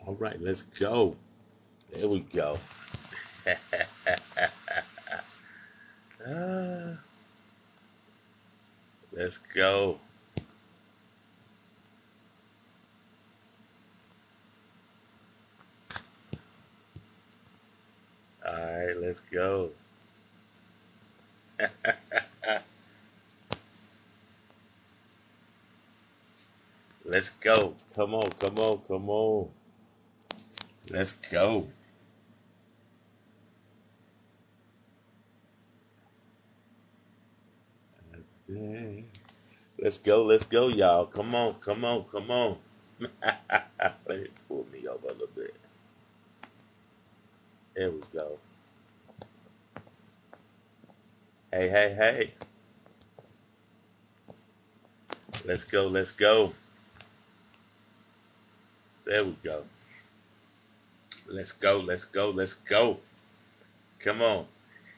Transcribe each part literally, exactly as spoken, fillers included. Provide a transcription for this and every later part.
All right, let's go. There we go. Ah, let's go. All right, let's go. Let's go. Come on, come on, come on. Let's go. Dang. Let's go, let's go, y'all. Come on, come on, come on. Let me pull me over a little bit. There we go. Hey, hey, hey. Let's go, let's go. There we go. Let's go, let's go, let's go. Come on.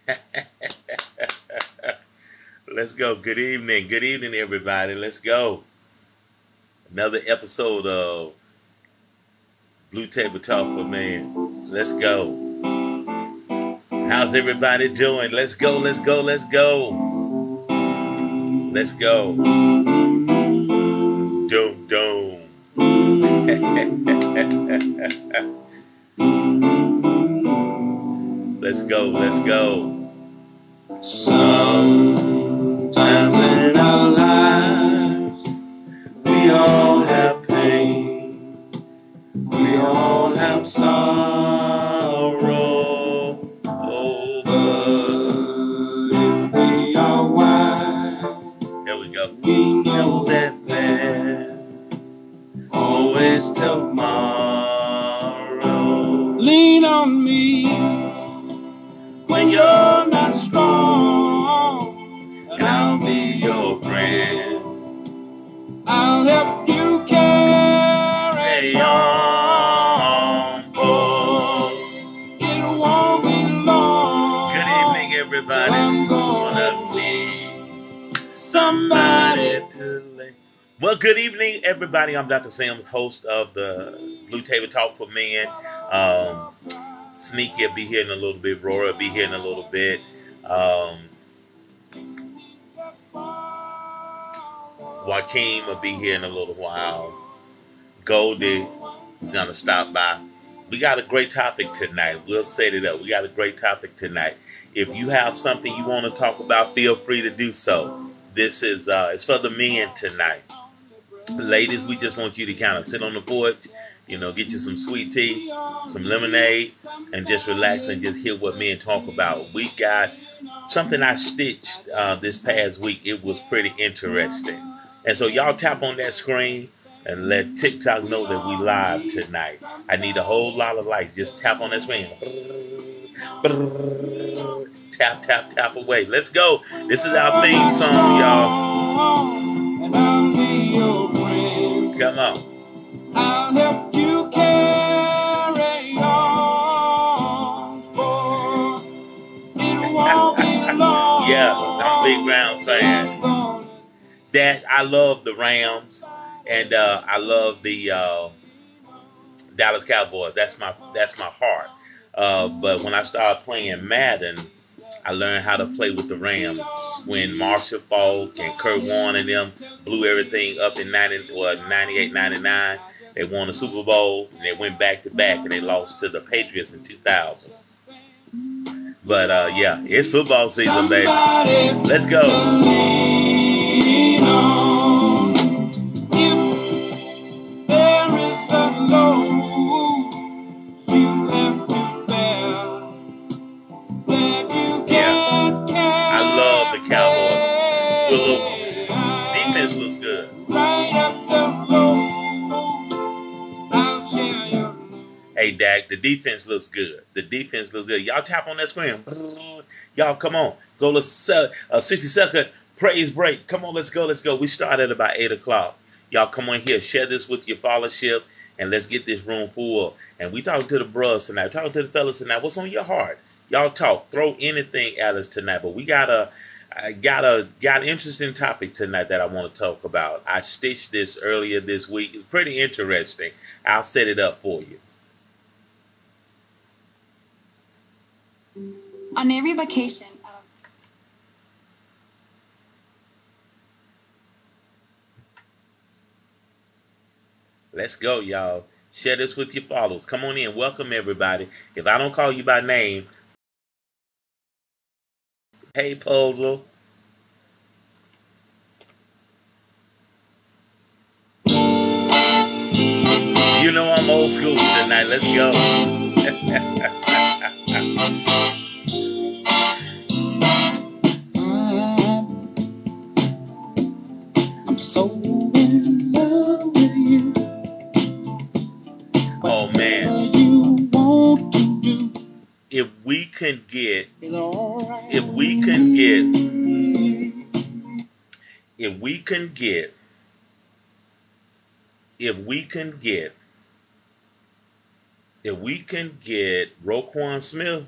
Let's go. Good evening. Good evening, everybody. Let's go. Another episode of Blue Table Talk for Men. Let's go. How's everybody doing? Let's go, let's go, let's go. Let's go. Doom, doom. Let's go, let's go. Sometimes in our lives, we all have pain. We all have sorrow. Oh, but if we are wise, here we go. We know that there's always tomorrow. Lean on me when you're not strong, and I'll be your friend. I'll help you carry on, for it won't be long. Good evening, everybody. I'm gonna need somebody to lay. Well, good evening, everybody. I'm Doctor Sims, host of the Blue Table Talk for Men. Um, Sneaky will be here in a little bit. Rory will be here in a little bit. Um, Joaquin will be here in a little while. Goldie is going to stop by. We got a great topic tonight. We'll set it up. We got a great topic tonight. If you have something you want to talk about, feel free to do so. This is uh, it's for the men tonight. Ladies, we just want you to kind of sit on the porch, you know, get you some sweet tea, some lemonade, and just relax and just hear what men talk about. We got something I stitched uh, this past week. It was pretty interesting. And so y'all tap on that screen and let TikTok know that we live tonight. I need a whole lot of likes. Just tap on that screen. Tap, tap, tap away. Let's go. This is our theme song, y'all. And I'll be your friend. Come on. I'll help you carry on, for it won't be long. Yeah, I'm a big Rams fan. That I love the Rams, and uh, I love the uh, Dallas Cowboys. That's my that's my heart. Uh, but when I started playing Madden, I learned how to play with the Rams. When Marshall Falk and Kurt Warner and them blew everything up in ninety, well, ninety-eight, ninety-nine, they won the Super Bowl, and they went back to back, and they lost to the Patriots in two thousand. But, uh, yeah, it's football season, baby. Let's go. Defense looks good. Hey, Dak, the defense looks good. The defense looks good. Y'all tap on that screen. Y'all, come on. Go to a sixty second praise break. Come on, let's go, let's go. We start at about eight o'clock. Y'all come on here. Share this with your followership, and let's get this room full. And we talking to the bros tonight. Talking to the fellas tonight. What's on your heart? Y'all talk. Throw anything at us tonight. But we got a... I got a got an interesting topic tonight that I want to talk about. I stitched this earlier this week. It's pretty interesting. I'll set it up for you. On every vacation. Um, Let's go, y'all. Share this with your followers. Come on in. Welcome, everybody. If I don't call you by name, hey, Puzzle. You know I'm old school tonight. Let's go. I'm so in love with you. Oh, man. You want to do. If we can get, if we can get, if we can get, if we can get, if we can get Roquan Smith,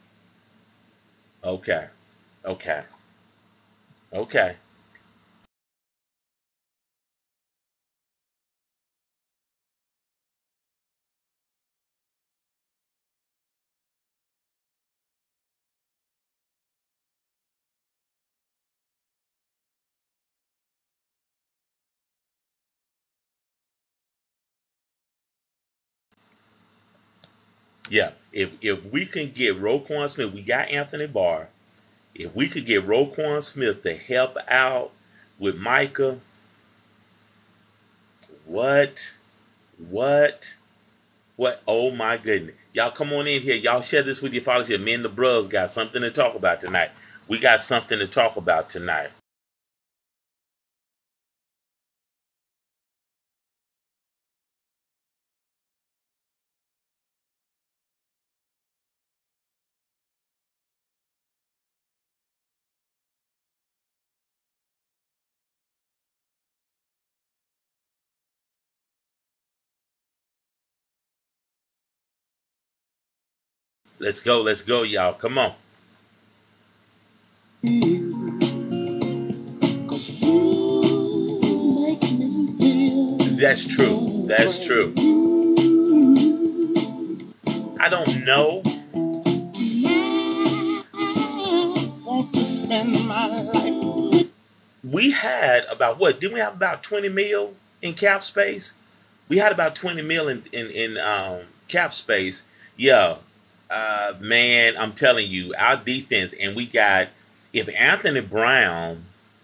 okay, okay, okay. Yeah, if if we can get Roquan Smith, we got Anthony Barr. If we could get Roquan Smith to help out with Micah, what, what, what? Oh my goodness! Y'all come on in here. Y'all share this with your followers here. Me and the bros got something to talk about tonight. We got something to talk about tonight. Let's go. Let's go, y'all. Come on. That's true. That's true. I don't know. We had about what? Didn't we have about twenty mil in cap space? We had about twenty mil in in, in um, cap space. Yeah, uh, man, I'm telling you, our defense, and we got if Anthony Brown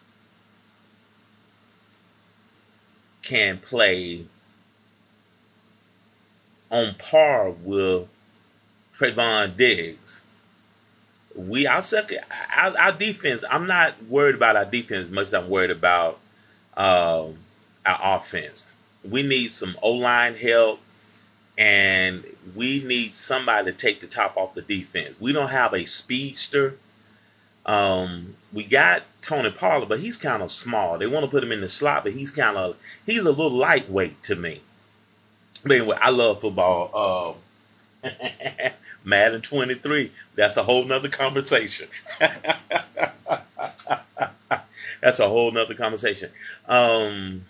can play on par with Trayvon Diggs, we our second our, our defense. I'm not worried about our defense as much as I'm worried about um, our offense. We need some O line help, and we need somebody to take the top off the defense. We don't have a speedster. Um, we got Tony Pollard, but he's kind of small. They want to put him in the slot, but he's kind of he's a little lightweight to me. But anyway, I love football. Um, Madden twenty-three. That's a whole nother conversation. That's a whole nother conversation. Um,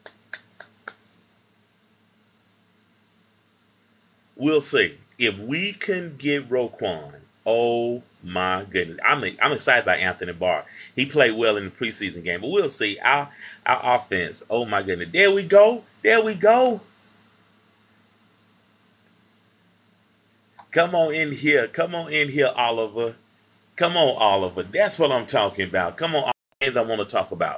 we'll see if we can get Roquan. Oh my goodness, I'm I'm excited about Anthony Barr. He played well in the preseason game, but we'll see. Our our offense. Oh my goodness, there we go. There we go. Come on in here. Come on in here, Oliver. Come on, Oliver. That's what I'm talking about. Come on, things I want to talk about.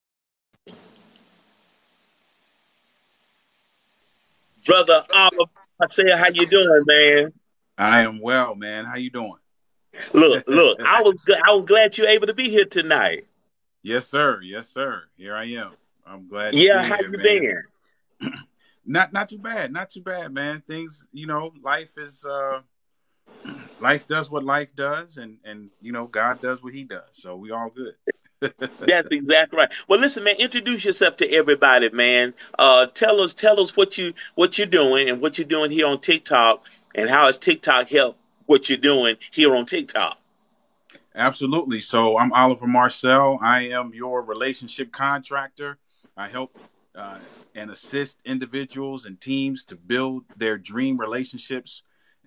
Brother Oliver, I say, how you doing, man? I am well, man. How you doing? Look, look. I was I was glad you're able to be here tonight. Yes, sir. Yes, sir. Here I am. I'm glad to Yeah, be how here, you man. been? Not not too bad. Not too bad, man. Things, you know, life is uh life does what life does, and and you know, God does what he does. So we all good. That's exactly right. Well, listen, man. Introduce yourself to everybody, man. Uh, tell us, tell us what you what you're doing and what you're doing here on TikTok, and how has TikTok helped what you're doing here on TikTok. Absolutely. So I'm Oliver Marcelle. I am your relationship contractor. I help uh, and assist individuals and teams to build their dream relationships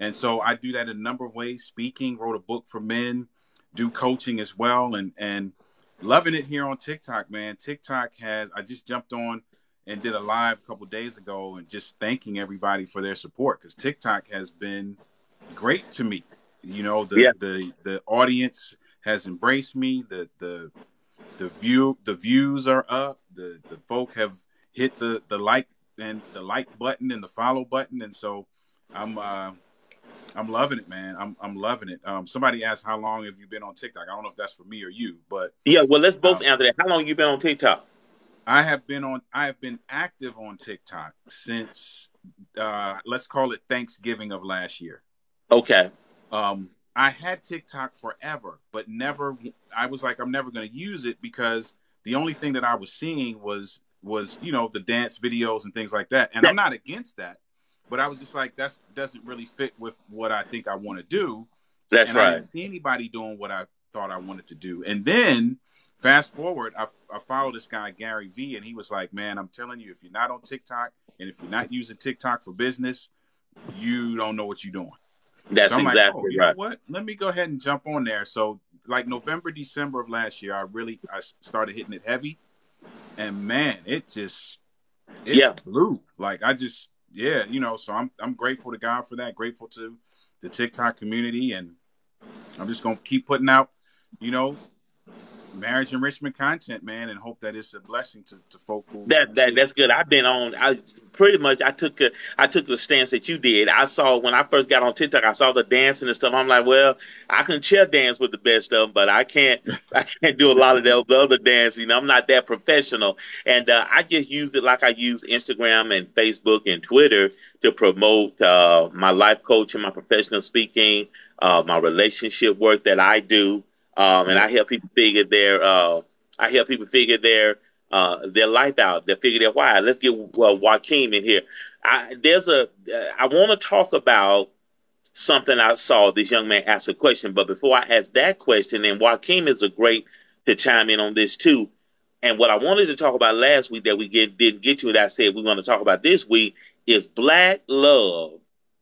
And so I do that in a number of ways. Speaking, wrote a book for men, do coaching as well, and and loving it here on TikTok, man. TikTok has, I just jumped on and did a live a couple days ago and just thanking everybody for their support, because TikTok has been great to me. You know, the Yeah. the the audience has embraced me. The the the view the views are up. The the folk have hit the the like and the like button and the follow button, and so I'm uh I'm loving it, man. I'm I'm loving it. Um, somebody asked, how long have you been on TikTok? I don't know if that's for me or you, but Yeah. Well, let's both um, answer that. How long you been on TikTok? I have been on. I have been active on TikTok since uh, let's call it Thanksgiving of last year. Okay. Um, I had TikTok forever, but never. I was like, I'm never going to use it because the only thing that I was seeing was was you know the dance videos and things like that. And I'm not against that, but I was just like, that doesn't really fit with what I think I want to do. That's And I right. didn't see anybody doing what I thought I wanted to do. And then fast forward, I, I followed this guy, Gary V, and he was like, man, I'm telling you, if you're not on TikTok and if you're not using TikTok for business, you don't know what you're doing. That's So I'm exactly like, oh, you right. know what? Let me go ahead and jump on there. So like November, December of last year, I really, I started hitting it heavy. And man, it just, it Yeah. blew. Like I just, yeah, you know, so I'm, I'm grateful to God for that. Grateful to the TikTok community. And I'm just going to keep putting out, you know, marriage enrichment content, man, and hope that it's a blessing to, to folk who, That who that see that's it. good. I've been on. I pretty much. I took a. I took the stance that you did. I saw when I first got on TikTok. I saw the dancing and stuff. I'm like, well, I can chair dance with the best of them, but I can't. I can't do a lot of the, the other dance. You know, I'm not that professional. And uh, I just use it like I use Instagram and Facebook and Twitter to promote uh, my life coaching, my professional speaking, uh, my relationship work that I do, um, and Yeah. I help people figure their. Uh, I help people figure their uh, their life out. They figure their why. Let's get uh, Joaquin in here. I, there's a. Uh, I want to talk about something I saw. This young man ask a question, but before I ask that question, and Joaquin is a great to chime in on this too. And what I wanted to talk about last week that we get, didn't get to, that I said we're going to talk about this week is black love,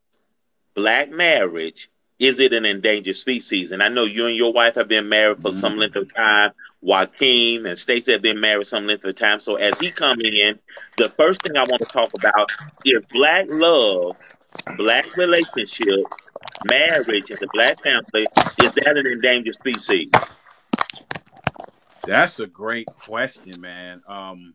black marriage. Is it an endangered species? And I know you and your wife have been married for some length of time. Joaquin and Stacey have been married some length of time. So as he comes in, the first thing I want to talk about is black love, black relationships, marriage in the black family. Is that an endangered species? That's a great question, man. Um,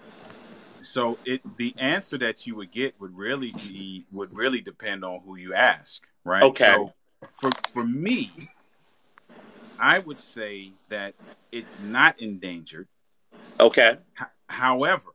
so it the answer that you would get would really be would really depend on who you ask, right? Okay. So for for me, I would say that it's not endangered. Okay. H- however,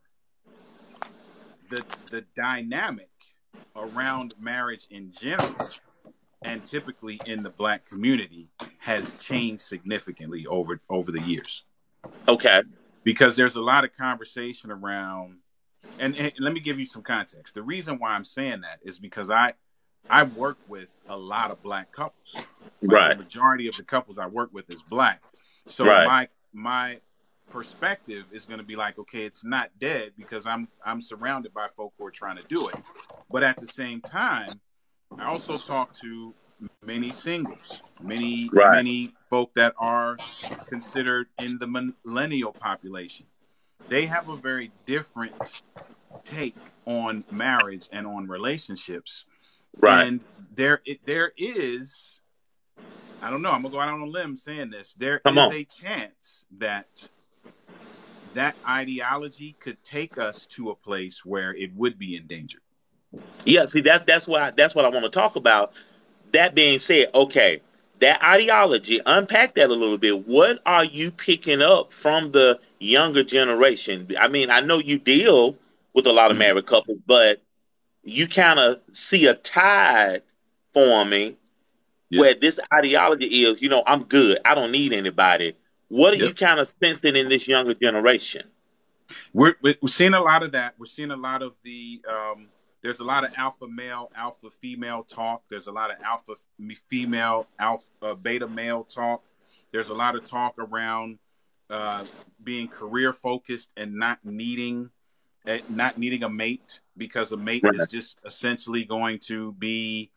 the the dynamic around marriage in general and typically in the black community has changed significantly over over the years, Okay. because there's a lot of conversation around and, and let me give you some context. The reason why I'm saying that is because I I work with a lot of black couples. Like the Right. majority of the couples I work with is black. So Right. my my perspective is going to be like, okay, it's not dead because I'm I'm surrounded by folk who are trying to do it. But at the same time, I also talk to many singles, many Right. many folk that are considered in the millennial population. They have a very different take on marriage and on relationships. Right. And there it, there is, I don't know, I'm gonna go out on a limb saying this. There Come is on. a chance that that ideology could take us to a place where it would be endangered. Yeah. See, that that's what I, that's what I want to talk about. That being said, okay, that ideology, unpack that a little bit. What are you picking up from the younger generation? I mean, I know you deal with a lot of Mhm. married couples, but you kind of see a tide forming Yeah. where this ideology is, you know, I'm good. I don't need anybody. What are you Yep. kind of sensing in this younger generation? We're we're seeing a lot of that. We're seeing a lot of the um there's a lot of alpha male, alpha female talk. There's a lot of alpha female, alpha uh, beta male talk. There's a lot of talk around uh, being career focused and not needing uh, not needing a mate, because a mate Right. is just essentially going to be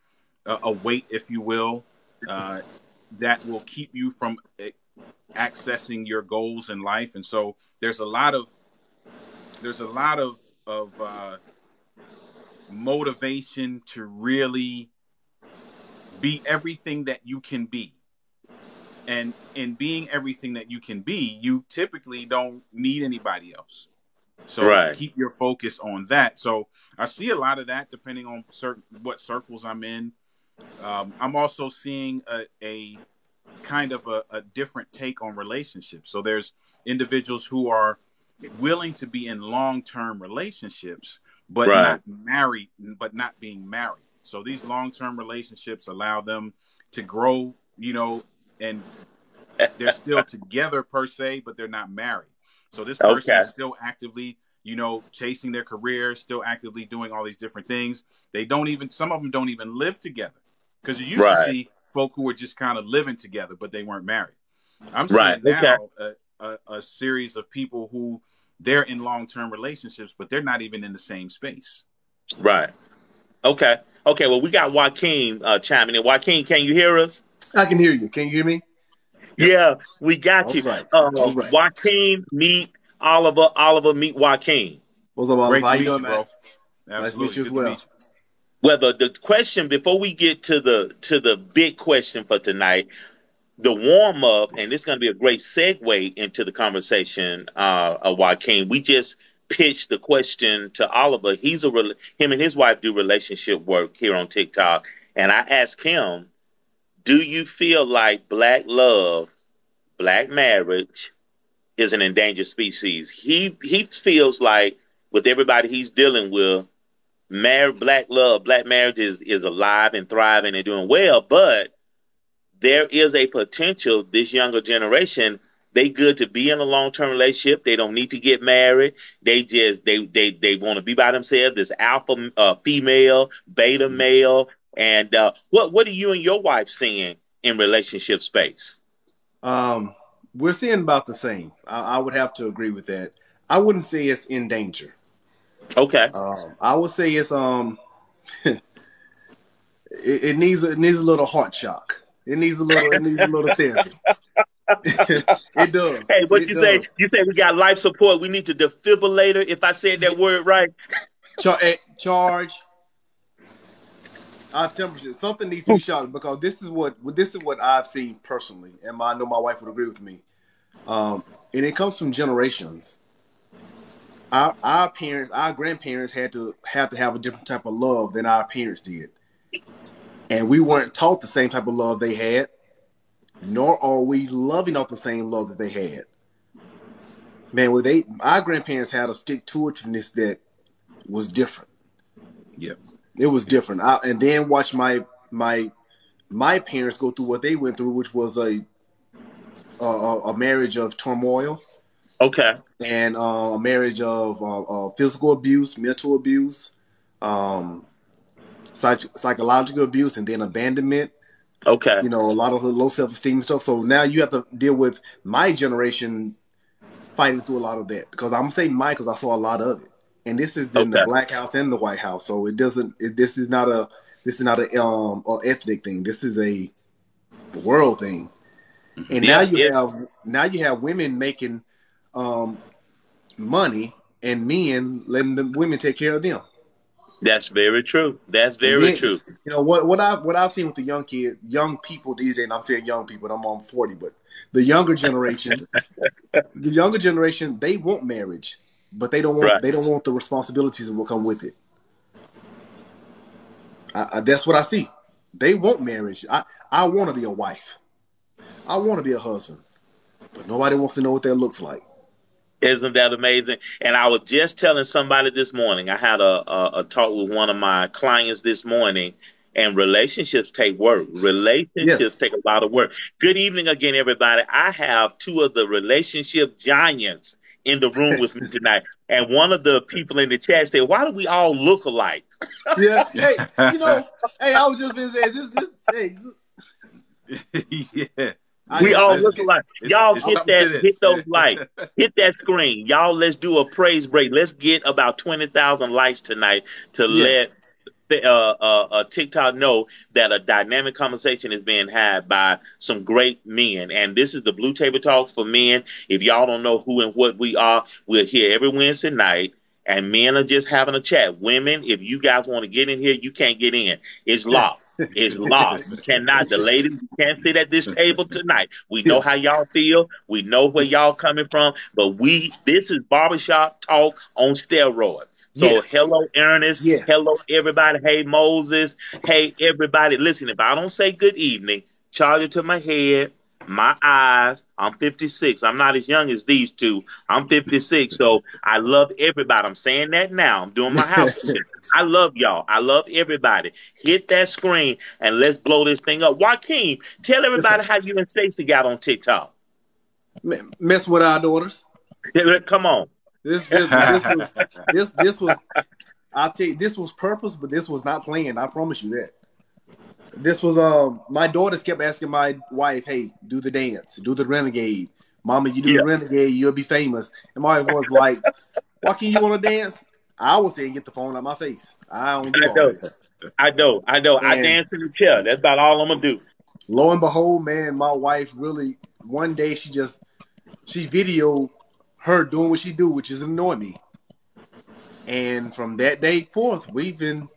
a, a weight, if you will, uh, that will keep you from accessing your goals in life. And so there's a lot of there's a lot of of uh, motivation to really be everything that you can be. And in being everything that you can be, you typically don't need anybody else. So Right. keep your focus on that. So I see a lot of that depending on certain what circles I'm in. Um, I'm also seeing a, a kind of a, a different take on relationships. So there's individuals who are willing to be in long-term relationships, but Right. not married, but not being married. So these long-term relationships allow them to grow, you know, and they're still together per se, but they're not married. So this person Okay. is still actively, you know, chasing their career, still actively doing all these different things. They don't even, some of them don't even live together, because you used Right. to see folk who were just kind of living together, but they weren't married. I'm Right. seeing now okay. a, a, a series of people who they're in long-term relationships, but they're not even in the same space. Right. Okay. Okay. Well, we got Joaquin uh, chiming in. Joaquin, can you hear us? I can hear you. Can you hear me? Yep. Yeah, we got All you. right. Uh, All right. Joaquin, meet Oliver. Oliver, meet Joaquin. What's up, Oliver? Great How to you meet doing, you, man? bro. Nice to meet Absolutely. you as Good to well. meet you. Well, the, the question before we get to the to the big question for tonight, the warm up, and this is going to be a great segue into the conversation. Uh, of Joaquin, we just pitched the question to Oliver. He's a rel- him and his wife do relationship work here on TikTok, and I asked him, "Do you feel like black love, black marriage, is an endangered species?" He he feels like with everybody he's dealing with, married black love, black marriage is, is alive and thriving and doing well, but there is a potential this younger generation, they good to be in a long-term relationship. They don't need to get married. They just they they they want to be by themselves. This alpha uh, female, beta male, and uh, what what are you and your wife seeing in relationship space? Um, we're seeing about the same. I, I would have to agree with that. I wouldn't say it's in danger. Okay. Um, I would say it's um, it, it needs it needs a little heart shock. It needs a little it needs a little therapy. It does. Hey, what It you say? does. You say we got life support. We need to defibrillator. If I said that word right. Char- eh, charge. Our temperature. Something needs to be shocked, because this is what this is what I've seen personally, and I know my wife would agree with me. Um, and it comes from generations. Our our parents, our grandparents had to have to have a different type of love than our parents did, and we weren't taught the same type of love they had, nor are we loving off the same love that they had. Man, well, they our grandparents had a stick-to-itiveness that was different. Yep. It was different. I, and then watch my my my parents go through what they went through, which was a a, a marriage of turmoil. Okay. And uh, a marriage of uh, uh, physical abuse, mental abuse, um, psych- psychological abuse, and then abandonment. Okay. You know, a lot of low self-esteem stuff. So now you have to deal with my generation fighting through a lot of that. Because I'm gonna say my, because I saw a lot of it. And this is in Okay. the Black House and the White House. So it doesn't. It, this is not a. This is not a um a ethnic thing. This is a world thing. And Yeah, now you it's- have now you have women making um money, and men letting the women take care of them. That's very true. That's And very then, true. you know what what I what I've seen with the young kid, young people these days. And I'm saying young people. I'm on forty, but the younger generation, the younger generation, they want marriage, but they don't want Right. they don't want the responsibilities that will come with it. I, I, that's what I see. They want marriage. I I want to be a wife. I want to be a husband, but nobody wants to know what that looks like. Isn't that amazing? And I was just telling somebody this morning, I had a, a, a talk with one of my clients this morning, and relationships take work. Relationships Yes. take a lot of work. Good evening again, everybody. I have two of the relationship giants in the room with me tonight. And one of the people in the chat said, "Why do we all look alike?" Yeah. Hey, you know, hey, I was just gonna say this. This, hey, this, Yeah. I We just, all I look just, alike. It's, Y'all it's hit something that, to hit this. those likes, hit that screen. Y'all, let's do a praise break. Let's get about twenty thousand likes tonight to yes. let uh, uh, uh, TikTok know that a dynamic conversation is being had by some great men. And this is the Blue Table Talk for men. If y'all don't know who and what we are, we're here every Wednesday night. And men are just having a chat. Women, if you guys want to get in here, you can't get in. It's locked. It's locked. You cannot. The ladies, you can't sit at this table tonight. We know Yes. how y'all feel. We know where y'all coming from. But we, this is barbershop talk on steroids. So Yes. hello, Ernest. Yes. Hello, everybody. Hey, Moses. Hey, everybody. Listen, if I don't say good evening, charge it to my head, my eyes. I'm fifty-six. I'm not as young as these two. I'm fifty-six. So I love everybody. I'm saying that now. I'm doing my house. I love y'all. I love everybody. Hit that screen and let's blow this thing up. Joaquin, tell everybody how you and Stacey got on TikTok. Mess with our daughters. Come on. This this this was this this was I'll tell you, this was purpose, but this was not planned. I promise you that. This was um my daughters kept asking my wife, hey, do the dance, do the renegade. Mama, you do Yeah. the renegade, you'll be famous. And my wife was like, Joaquin, you want to dance? I would say get the phone out my face. I don't do I all know. this. I know. I know. I And dance in the chair. That's about all I'm gonna do. lo and behold, man, my wife really one day she just she videoed her doing what she do, which is annoy me. And from that day forth, we've been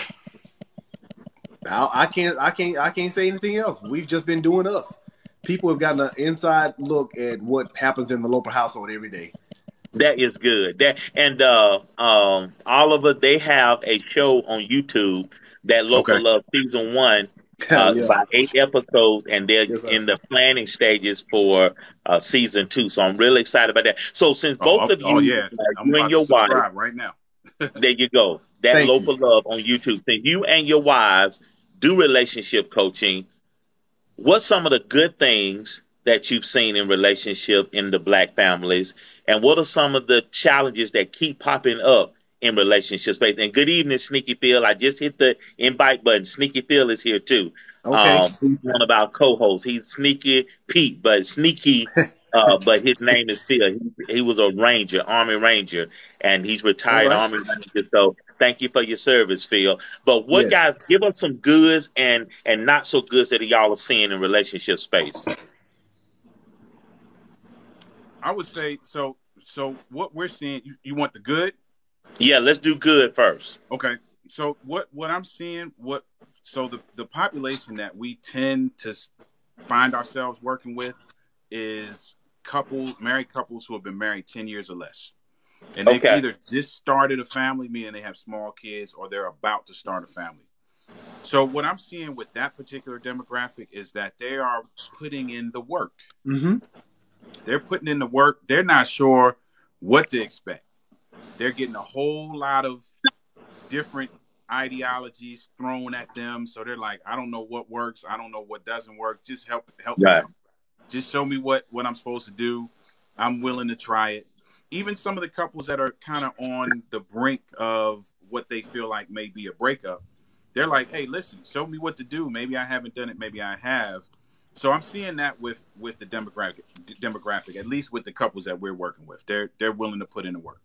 I, I can't I can't I can't say anything else. We've just been doing us. People have gotten an inside look at what happens in the Loper household every day. That is good. That and uh, um, Oliver, they have a show on YouTube that Loper Okay. Love season one, uh, Yes. about eight episodes, and they're Yes, sir. in the planning stages for uh, season two. So I'm really excited about that. So since both Oh, of oh you, yeah. uh, I'm you and about to your wife, subscribe right now. there you go. That Thank Loper you. Love on YouTube. Since you and your wives do relationship coaching, what's some of the good things that you've seen in relationship in the black families, and what are some of the challenges that keep popping up in relationship space? And good evening, Sneaky Phil. I just hit the invite button. Sneaky Phil is here too. Okay. Um, he's one of our co-hosts. He's Sneaky Pete, but Sneaky, uh, but his name is Phil. He, he was a Ranger, Army Ranger, and he's All retired right. Army Ranger. So thank you for your service, Phil. But what Yes. guys, give us some goods and and not so goods that y'all are seeing in relationship space. I would say so. So what we're seeing, you, you want the good? Yeah, let's do good first. Okay. So what what I'm seeing, what so the the population that we tend to find ourselves working with is couples, married couples who have been married ten years or less. And they've Okay. either just started a family, meaning they have small kids, or they're about to start a family. So what I'm seeing with that particular demographic is that they are putting in the work. Mm-hmm. They're putting in the work. They're not sure what to expect. They're getting a whole lot of different ideologies thrown at them. So they're like, I don't know what works. I don't know what doesn't work. Just help help Right. me out. Just show me what, what I'm supposed to do. I'm willing to try it. Even some of the couples that are kind of on the brink of what they feel like may be a breakup, they're like, hey, listen, show me what to do. Maybe I haven't done it. Maybe I have. So I'm seeing that with, with the demographic, demographic, at least with the couples that we're working with. They're they're willing to put in the work.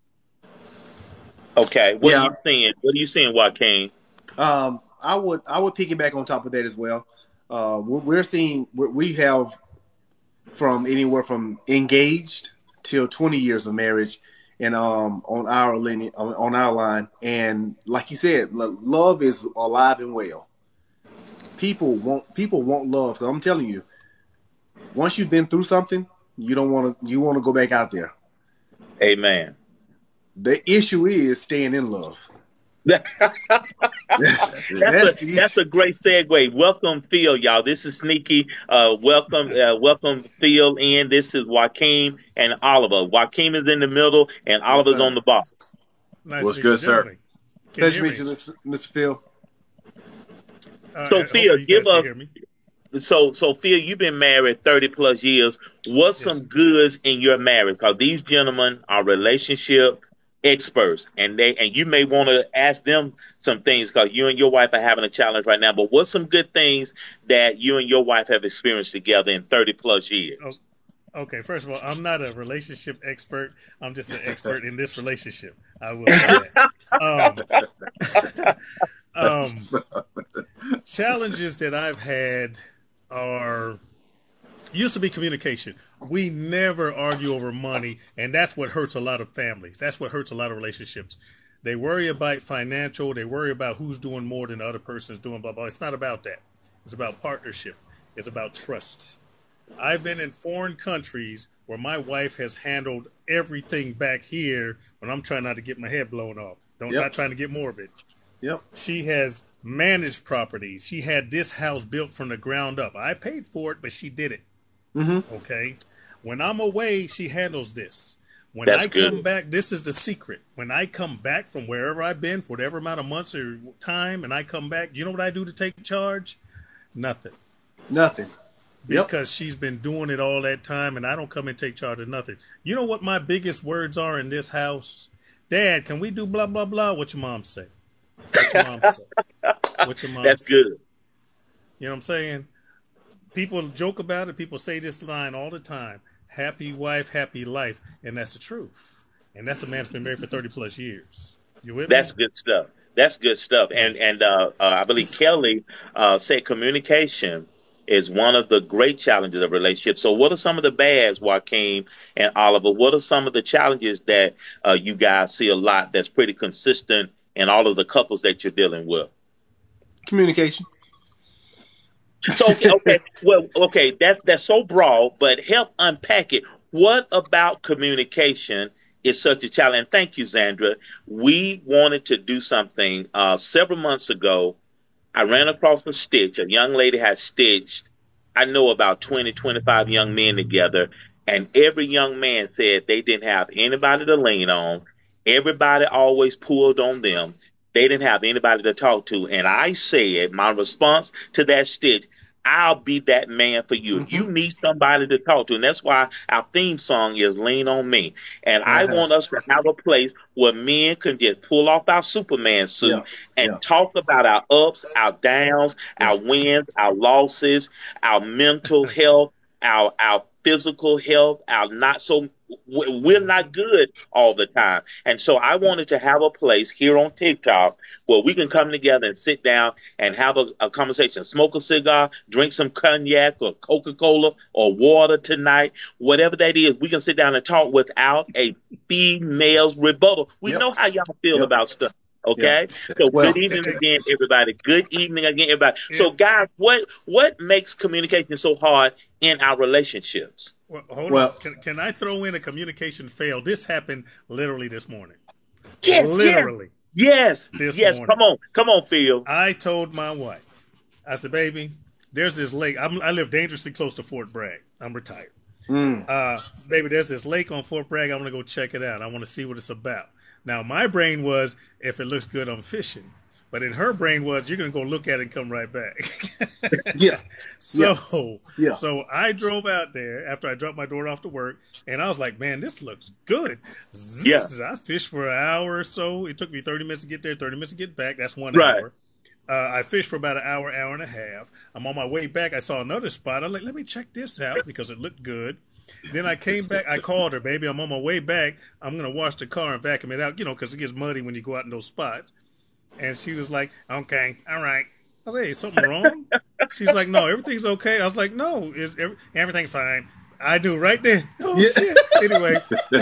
Okay. What Yeah. are you seeing? What are you seeing, Joaquin? Um, I would I would piggyback on top of that as well. Uh, we're, we're seeing we're, we have from anywhere from engaged till twenty years of marriage, and um on our lineage, on, on our line, and like you said, lo- love is alive and well. People want people want love. 'Cause I'm telling you, once you've been through something, you don't want to you want to go back out there. Amen. The issue is staying in love. that's That's it. a the that's a great segue. Welcome, Phil, y'all. This is Sneaky. Uh, welcome, uh, welcome, Phil. In this is Joaquin and Oliver. Joaquin is in the middle, and Yes, Oliver's sir. on the bottom. Nice What's to meet good, you, sir? gentlemen. Can you Pleasure to hear meet me? you, Mister Phil. Uh, So, and Phil, hopefully you give guys can us. hear me. So, so Phil, you've been married thirty plus years. What's Yes. some goods in your marriage? Because these gentlemen are relationship experts, and they and you may want to ask them some things because you and your wife are having a challenge right now. But what's some good things that you and your wife have experienced together in thirty plus years? Oh, okay, first of all, I'm not a relationship expert. I'm just an expert in this relationship. I will say that. Um, Um, challenges that I've had are used to be communication. We never argue over money, and that's what hurts a lot of families. That's what hurts a lot of relationships. They worry about financial. They worry about who's doing more than the other person's doing, blah, blah. It's not about that. It's about partnership. It's about trust. I've been in foreign countries where my wife has handled everything back here when I'm trying not to get my head blown off. Don't Yep. Not trying to get morbid. Yep. She has managed properties. She had this house built from the ground up. I paid for it, but she did it. Mm-hmm. Okay. When I'm away, she handles this. When That's I good. come back, this is the secret. When I come back from wherever I've been for whatever amount of months or time, and I come back, you know what I do to take charge? Nothing. Nothing. Yep. Because she's been doing it all that time, and I don't come and take charge of nothing. You know what my biggest words are in this house? Dad, can we do blah, blah, blah? What your mom say? What your mom say? What your mom That's say? good. You know what I'm saying? People joke about it. People say this line all the time. Happy wife, happy life. And that's the truth. And that's a man that's been married for thirty plus years. You with That's me? good stuff. That's good stuff. And and uh, uh, I believe Kelly uh, said communication is one of the great challenges of relationships. So, what are some of the bads, Joaquin and Oliver? What are some of the challenges that uh, you guys see a lot that's pretty consistent in all of the couples that you're dealing with? Communication. So okay, okay, well, okay, that's that's so broad, but help unpack it. What about communication is such a challenge? And thank you, Zandra. We wanted to do something uh, several months ago. I ran across a stitch. A young lady had stitched, I know, about twenty, twenty-five young men together, and every young man said they didn't have anybody to lean on. Everybody always pulled on them. They didn't have anybody to talk to. And I said, my response to that stitch, I'll be that man for you. If you Mm-hmm. need somebody to talk to, and that's why our theme song is Lean on Me. And I Uh-huh. want us to have a place where men can just pull off our Superman Yeah. suit and Yeah. talk about our ups, our downs, Yeah. our wins, our losses, our mental health, our our physical health, our not so we're not good all the time. And so I wanted to have a place here on TikTok where we can come together and sit down and have a, a conversation, smoke a cigar, drink some cognac or Coca-Cola or water tonight, whatever that is. We can sit down and talk without a female's rebuttal. We Yep. know how y'all feel Yep. about stuff. Yeah. Okay, so Well, good evening again, everybody. Good evening again, everybody. Yeah. So, guys, what what makes communication so hard in our relationships? Well, hold well, on. Can, can I throw in a communication fail? This happened literally this morning. Yes, yes, Literally yes, this yes. morning. Come on, come on, Phil. I told my wife, I said, baby, there's this lake. I'm, I live dangerously close to Fort Bragg. I'm retired. mm, Uh, baby, there's this lake on Fort Bragg. I want to go check it out. I want to see what it's about. Now, my brain was, if it looks good, I'm fishing. But in her brain was, you're going to go look at it and come right back. yeah. So, Yeah. so I drove out there after I dropped my daughter off to work, and I was like, man, this looks good. Zzz, Yeah. I fished for an hour or so. It took me thirty minutes to get there, thirty minutes to get back. That's one Right. hour. Uh, I fished for about an hour, hour and a half. I'm on my way back. I saw another spot. I'm like, let me check this out because it looked good. Then I came back. I called her, baby. I'm on my way back. I'm going to wash the car and vacuum it out, you know, because it gets muddy when you go out in those spots. And she was like, okay, all right. I was like, hey, is something wrong? She's like, no, everything's okay. I was like, no, is every, everything's fine. I do right then. Oh, Yeah. shit. Anyway,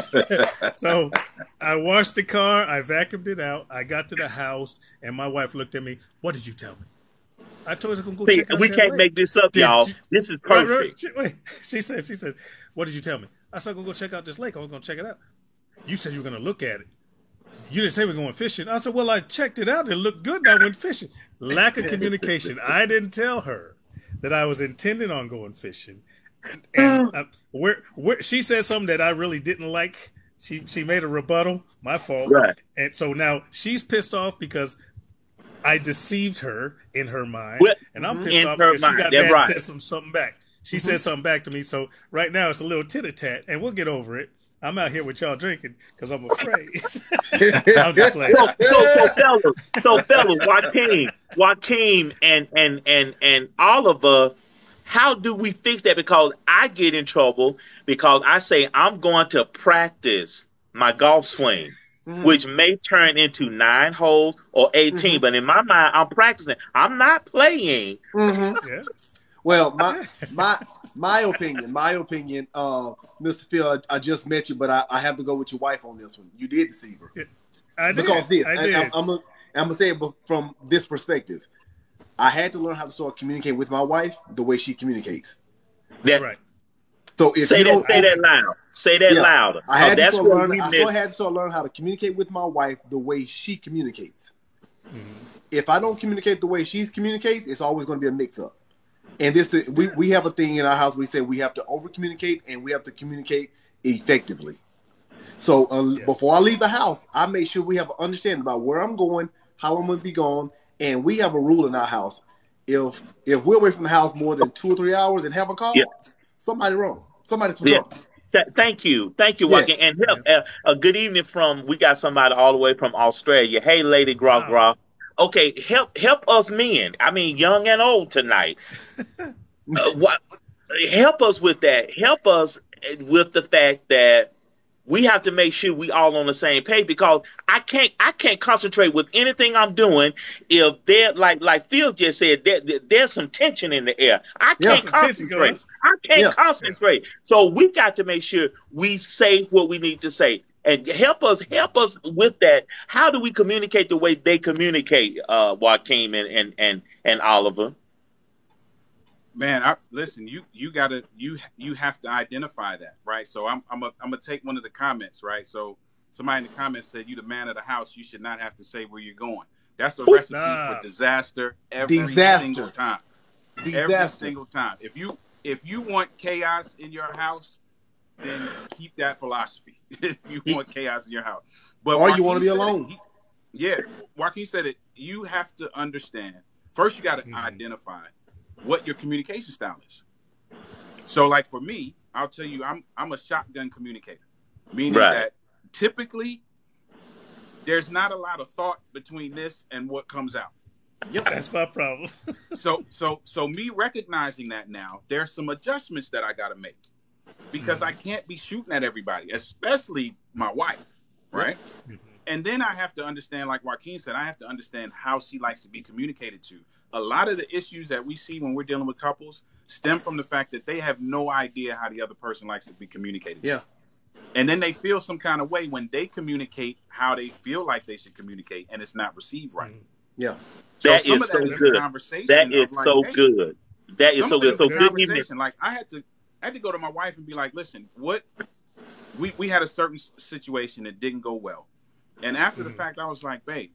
so I washed the car. I vacuumed it out. I got to the house, and my wife looked at me. What did you tell me? I told her to go See, check out we that can't lake. make this up, Did y'all. you- This is Right, right. perfect. She, wait, she said, she said, what did you tell me? I said, I'm going to go check out this lake. I was going to check it out. You said you were going to look at it. You didn't say we're going fishing. I said, well, I checked it out. It looked good. And I went fishing. Lack of communication. I didn't tell her that I was intending on going fishing. And uh, where, where she said something that I really didn't like. She she made a rebuttal. My fault. Right. And so now she's pissed off because I deceived her in her mind, Well, and I'm pissed in off her because mind, she got that's mad right. and said some, something back. She said something back to me. So right now it's a little tit-a-tat, and we'll get over it. I'm out here with y'all drinking because I'm afraid. I'm just playing. So, so, so, fellas, so, fellas, Joaquin, Joaquin, and and and and Oliver, how do we fix that? Because I get in trouble because I say I'm going to practice my golf swing. mm-hmm. which may turn into nine holes or eighteen. Mm-hmm. But in my mind, I'm practicing. I'm not playing. Mm-hmm. Yeah. Well, my my my opinion, my opinion, uh, Mister Phil, I, I just met you, but I, I have to go with your wife on this one. You did deceive her. Yeah, I did. Because this, I I, did. I, I'm gonna I'm gonna say it from this perspective. I had to learn how to start communicating with my wife the way she communicates. That, right. So if say you that, don't, say that loud. Say that yeah, louder. I had oh, to that's start what learning. I still had to start learning how to communicate with my wife the way she communicates. Mm-hmm. If I don't communicate the way she communicates, it's always going to be a mix-up. And this, we we have a thing in our house. We say we have to over communicate and we have to communicate effectively. So uh, yes. before I leave the house, I make sure we have an understanding about where I'm going, how I'm going to be gone, and we have a rule in our house. If if we're away from the house more than two or three hours and have a call, yep. somebody wrong. Somebody's yeah. wrong. Th- thank you. Thank you, Joaquin. Yeah. And help, uh, a good evening from, we got somebody all the way from Australia. Hey, Lady Gra wow. Gra. Okay, help help us men. I mean, young and old tonight. uh, what? Help us with that. Help us with the fact that we have to make sure we all on the same page, because I can't I can't concentrate with anything I'm doing if there, like like Phil just said, there, there, there's some tension in the air. I can't yeah, concentrate. Tension, I can't yeah. concentrate. So we got to make sure we say what we need to say. And help us help us with that. How do we communicate the way they communicate, uh, Joaquin and, and, and, and Oliver? Man, I, listen. You you gotta you you have to identify that, right? So I'm I'm a, I'm gonna take one of the comments, right? So somebody in the comments said, "You the man of the house. You should not have to say where you're going." That's a recipe nah. for disaster every disaster. single time. Disaster. Every single time. If you if you want chaos in your house, then keep that philosophy. If you want chaos in your house, but or Joaquin you want to be alone. It, he, yeah, Joaquin said it. You have to understand. First, you got to mm-hmm. identify what your communication style is. So, like for me, I'll tell you, I'm I'm a shotgun communicator, meaning right. that typically there's not a lot of thought between this and what comes out. Yep, that's my problem. so, so, so me recognizing that now, there's some adjustments that I got to make. Because mm-hmm. I can't be shooting at everybody, especially my wife, right? Mm-hmm. And then I have to understand, like Joaquin said, I have to understand how she likes to be communicated to. A lot of the issues that we see when we're dealing with couples stem from the fact that they have no idea how the other person likes to be communicated yeah. to. And then they feel some kind of way when they communicate how they feel like they should communicate, and it's not received right. Yeah. So that is so good. That is so good. That is so good. So good evening. Like I had to I had to go to my wife and be like, listen, what we, we had a certain situation that didn't go well. And after mm-hmm. the fact, I was like, babe,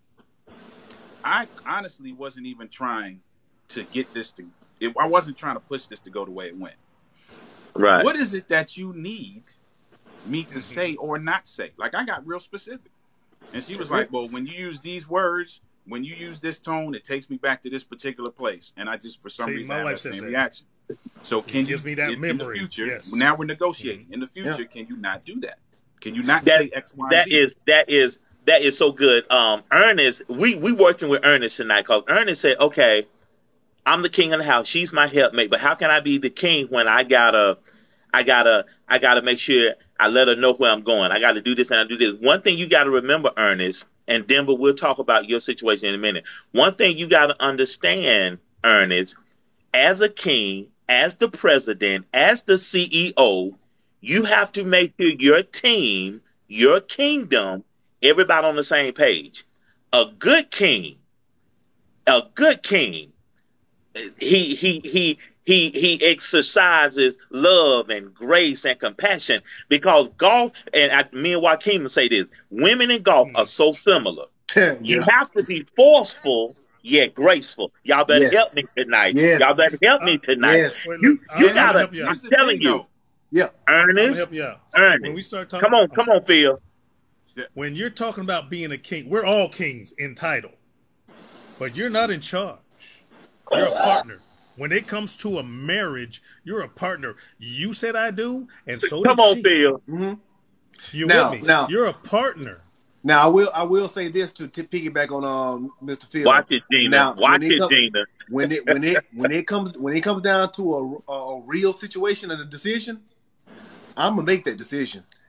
I honestly wasn't even trying to get this to, it, I wasn't trying to push this to go the way it went. Right. What is it that you need me to say or not say? Like, I got real specific. And she was like, well, when you use these words, when you use this tone, it takes me back to this particular place. And I just, for some See, reason, I have that same that. reaction. So can it gives you, me that in, memory. in the future, yes. now we're negotiating. In the future, yeah. can you not do that? Can you not that, say X, Y, that Z? Is, that is that is so good. Um, Ernest, we we working with Ernest tonight because Ernest said, okay, I'm the king of the house. She's my helpmate, but how can I be the king when I gotta, I gotta, I gotta make sure I let her know where I'm going. I gotta do this and I do this. One thing you gotta remember, Ernest, and Denver, we'll talk about your situation in a minute. One thing you gotta understand, Ernest, as a king, as the president, as the C E O, you have to make sure your team, your kingdom, everybody on the same page. A good king, a good king, he he he he he exercises love and grace and compassion, because golf, and I, me and Joaquin will say this, women in golf are so similar. yeah. You have to be forceful yet graceful. Y'all better yes. help me tonight. Yes. Y'all better help me tonight. Yes. Wait, you look, you I'm gotta. you I'm telling you. Though. Yeah. Ernest. Help you out. Ernest. When we start talking, come on, come on, Phil. When you're talking about being a king, we're all kings in title, but you're not in charge. You're a partner. When it comes to a marriage, you're a partner. You said I do, and so come did on, she. Phil. Mm-hmm. You now, with me? Now, you're a partner. Now I will I will say this to, to piggyback on um Mister Phil. Watch it, Gina. Now, Watch it, come, Gina. When it when it when it comes when it comes down to a, a real situation and a decision, I'm gonna make that decision.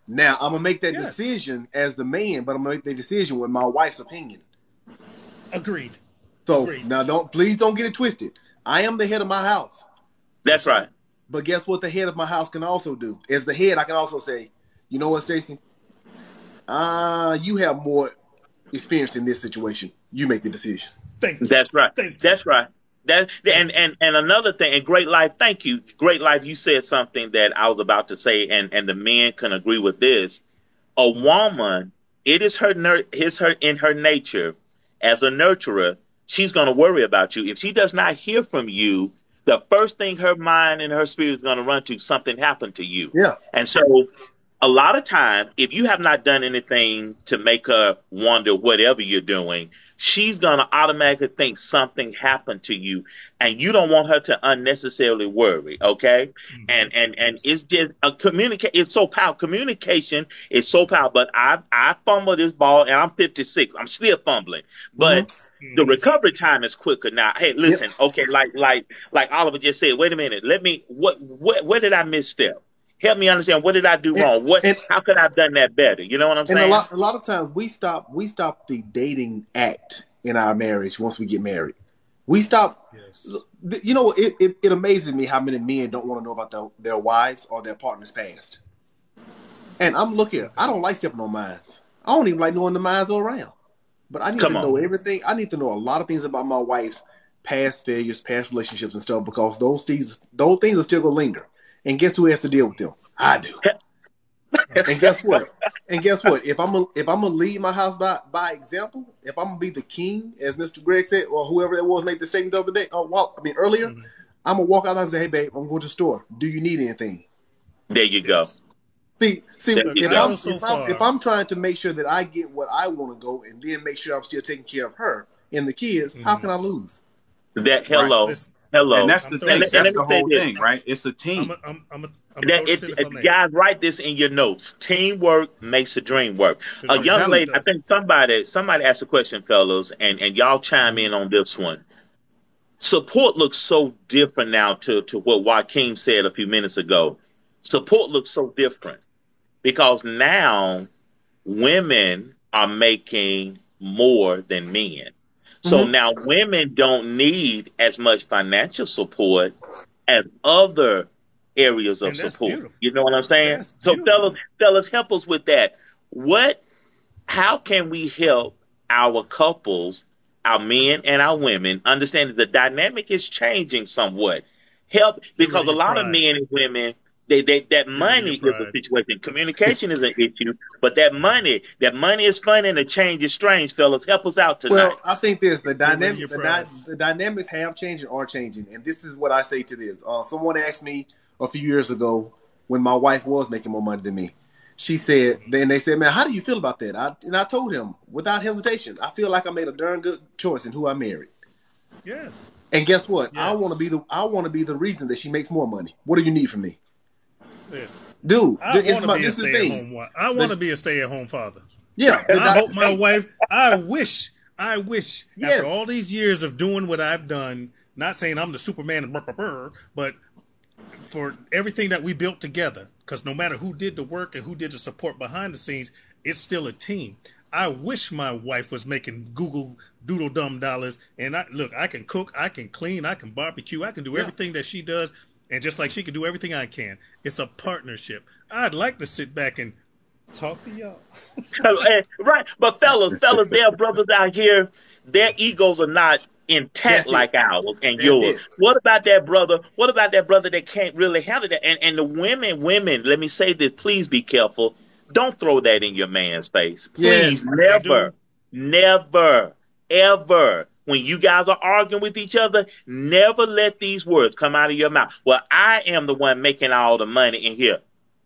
Now I'm gonna make that Yes. decision as the man, but I'm gonna make the decision with my wife's opinion. Agreed. So Agreed. now, don't please don't get it twisted. I am the head of my house. That's right. But guess what? The head of my house can also do. As the head, I can also say, you know what, Stacey? Uh, you have more experience in this situation. You make the decision. Thank you. That's right. Thank you. That's right. That and, and and another thing, and Great Life, thank you. Great Life, you said something that I was about to say, and, and the men can agree with this. A woman, it is her nur- it's her in her nature as a nurturer, she's gonna worry about you. If she does not hear from you, the first thing her mind and her spirit is gonna run to, something happened to you. Yeah. And so a lot of time, if you have not done anything to make her wonder whatever you're doing, she's going to automatically think something happened to you, and you don't want her to unnecessarily worry, okay? Mm-hmm. And and and it's just a communicate. It's so powerful. Communication is so powerful. But I I fumble this ball, and I'm fifty-six. I'm still fumbling, but mm-hmm. the recovery time is quicker now. Hey, listen, yep. okay, like like like Oliver just said. Wait a minute. Let me. What what where did I misstep? Help me understand, what did I do wrong? What? And, how could I have done that better? You know what I'm and saying? And a lot, a lot of times we stop, we stop the dating act in our marriage once we get married. We stop. Yes. You know, it, it, it amazes me how many men don't want to know about their, their wives or their partner's past. And I'm looking, I don't like stepping on minds. I don't even like knowing the minds are around. But I need Come to on. know everything. I need to know a lot of things about my wife's past failures, past relationships and stuff, because those things, those things are still going to linger. And guess who has to deal with them? I do. And guess what? And guess what? If I'm a, if I'm gonna lead my house by by example, if I'm gonna be the king, as Mister Greg said, or whoever that was made the statement the other day, or walk, I mean earlier, mm-hmm. I'm gonna walk out and say, "Hey, babe, I'm going to the store. Do you need anything?" There you go. See, see, if go. I'm, So if, I'm, if I'm trying to make sure that I get what I want to go, and then make sure I'm still taking care of her and the kids, mm-hmm. how can I lose? That hello. Right. Hello. And that's the thing. That's the whole thing, right? It's a team. I'm a, I'm, I'm a, I'm that, it, it, guys, write this in your notes. Teamwork makes the dream work. A young lady, I think somebody somebody asked a question, fellas, and, and y'all chime in on this one. Support looks so different now to, to what Joaquin said a few minutes ago. Support looks so different because now women are making more than men. So mm-hmm. now women don't need as much financial support as other areas of support. Beautiful. You know what I'm saying? That's so fellas, fellas, help us with that. What, how can we help our couples, our men and our women, understand that the dynamic is changing somewhat? Help, because a lot pride. of men and women, They, they, that money is a situation. Communication is an issue, but that money, that money is fun and the change is strange, fellas. Help us out tonight. Well, I think this, the dynamic, the, di- the dynamics have changed and are changing. And this is what I say to this. Uh, someone asked me a few years ago when my wife was making more money than me. She said, then they said, man, how do you feel about that? I, and I told him without hesitation, I feel like I made a darn good choice in who I married. Yes. And guess what? Yes. I want to be the, I want to be the reason that she makes more money. What do you need from me? This. Dude, I want to be a stay-at-home. I want to be a stay-at-home father. Yeah, I hope my wife. I wish. I wish yes. after all these years of doing what I've done, not saying I'm the Superman, but for everything that we built together. Because no matter who did the work and who did the support behind the scenes, it's still a team. I wish my wife was making Google Doodle Dumb dollars. And I look, I can cook, I can clean, I can barbecue, I can do yeah. everything that she does. And just like she can do everything I can, it's a partnership. I'd like to sit back and talk to y'all. Right. But fellas, fellas, there are brothers out here, their egos are not intact That's like it. ours and That's yours. It. What about that brother? What about that brother that can't really handle that? And, and the women, women, let me say this, please be careful. Don't throw that in your man's face. Please, yes, never, never, ever. When you guys are arguing with each other, never let these words come out of your mouth. Well, I am the one making all the money in here.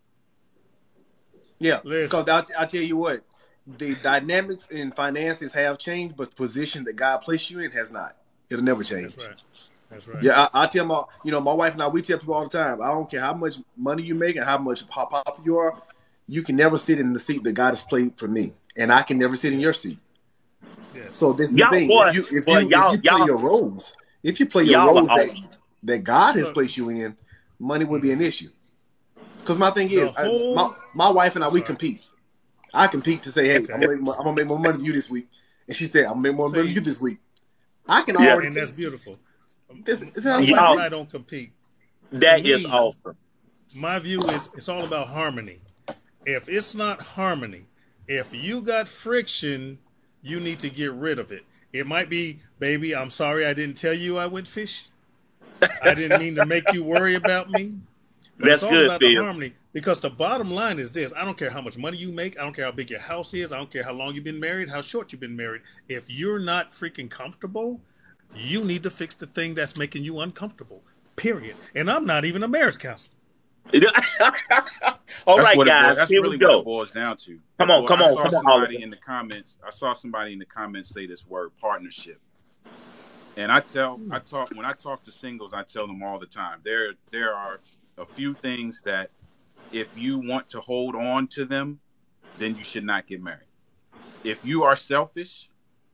Yeah, because I'll, I'll tell you what, the dynamics in finances have changed, but the position that God placed you in has not. It'll never change. That's right. That's right. Yeah, I, I tell my, you know, my wife and I, we tell people all the time, I don't care how much money you make and how much how popular you are, you can never sit in the seat that God has played for me, and I can never sit in your seat. Yeah. So this is y'all, the thing. Boy, if you, if boy, you, y'all, if you play y'all, your roles, if you play your roles that, that God has placed you in, money would be an issue. Because my thing is, whole, I, my my wife and I, we sorry. compete. I compete to say, hey, Okay. I'm, gonna make more, I'm gonna make more money than you this week, and she said, I'm gonna make more See, money than you this week. I can Yeah. already, and that's beautiful. This, this My is wife Y'all, and I don't compete. that To is me, awesome. my view is it's all about harmony. If it's not harmony, if you got friction, you need to get rid of it. It might be, baby, I'm sorry I didn't tell you I went fishing. I didn't mean to make you worry about me. But it's That's all good, about the Phil. harmony, because the bottom line is this. I don't care how much money you make. I don't care how big your house is. I don't care how long you've been married, how short you've been married. If you're not freaking comfortable, you need to fix the thing that's making you uncomfortable, period. And I'm not even a marriage counselor. All That's right, what it boils. guys, That's here really we what go. it boils down to. Come It on, boy- come I on, saw come on, somebody Oliver. in the comments. I saw somebody in the comments say this word partnership. And I tell, I talk when I talk to singles, I tell them all the time. There, there are a few things that if you want to hold on to them, then you should not get married. If you are selfish,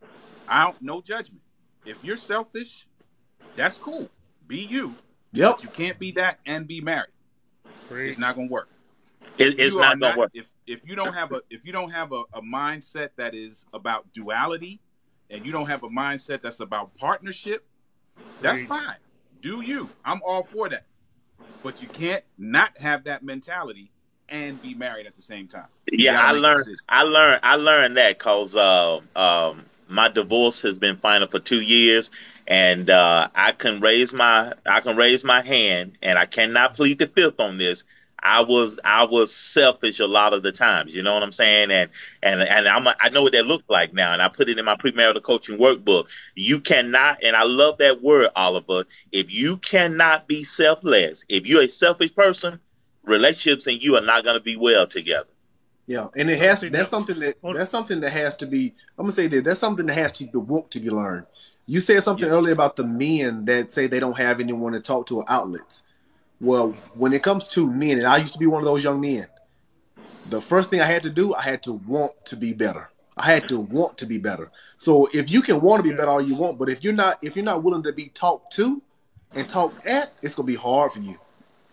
I don't no judgment. If you're selfish, that's cool. Be you. Yep. But you can't be that and be married. Preach. It's not gonna work. It, If it's you not are gonna not, work. if if you don't have a if you don't have a, a mindset that is about duality, and you don't have a mindset that's about partnership, that's Preach. fine. Do you? I'm all for that. But you can't not have that mentality and be married at the same time. You Yeah, gotta I make a learned. decision. I learned. I learned that because uh, um, my divorce has been final for two years, and uh, I can raise my I can raise my hand, and I cannot plead the fifth on this. I was I was selfish a lot of the times. You know what I'm saying? And and and I'm I know what that looks like now, and I put it in my premarital coaching workbook. You cannot, and I love that word, Oliver. If you cannot be selfless, if you're a selfish person, relationships and you are not going to be well together. Yeah, and it has See, that's now, something that hold- that's something that has to be. I'm gonna say that that's something that has to be want to be learned. You said something Yes. earlier about the men that say they don't have anyone to talk to or outlets. Well, when it comes to men, and I used to be one of those young men, the first thing I had to do, I had to want to be better. I had to want to be better. So if you can want to be better all you want, but if you're not if you're not willing to be talked to and talked at, it's gonna be hard for you.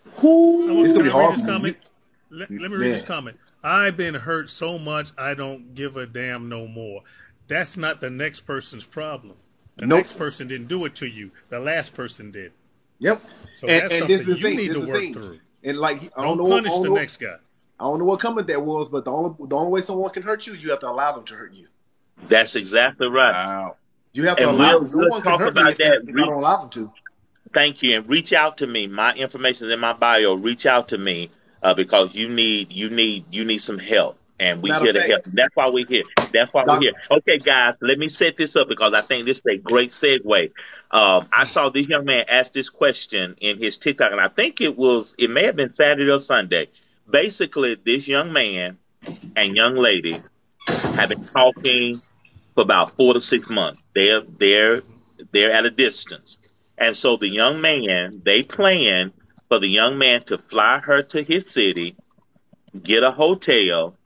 I want- It's gonna Can be I read hard this for you. comment? You- Let, let me read this Yes. comment. I've been hurt so much, I don't give a damn no more. That's not the next person's problem. The Nope. next person didn't do it to you. The last person did. Yep. So and that's and this something is the you thing. need This to is the work thing. through. And like I don't, Don't know, I punish don't the know, next guy. I don't know what comment that was, but the only the only way someone can hurt you, you have to allow them to hurt you. That's exactly right. Wow. You have to And allow we'll them. No we'll one can talk hurt me about if, that. if I Re- don't allow them to. Thank you, and reach out to me. My information is in my bio. Reach out to me uh, because you need you need you need some help, and we Matter here of to help. fact, That's why we're here. That's why we're Doc, here. Okay, guys, let me set this up because I think this is a great segue. Um, I saw this young man ask this question in his TikTok, and I think it was it may have been Saturday or Sunday. Basically, this young man and young lady have been talking for about four to six months. They're they're they're at a distance, and so the young man they plan for the young man to fly her to his city, get a hotel,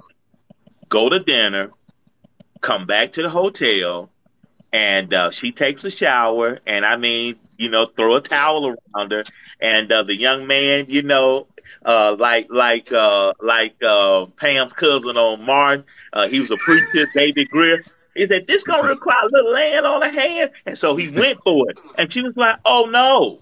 go to dinner, come back to the hotel, and uh, she takes a shower, and I mean, you know, throw a towel around her, and uh, the young man, you know, uh, like like uh, like uh, Pam's cousin on Martin, uh, he was a preacher, David Greer. He said, "This gonna require a little land on the hand," and so he went for it, and she was like, "Oh no,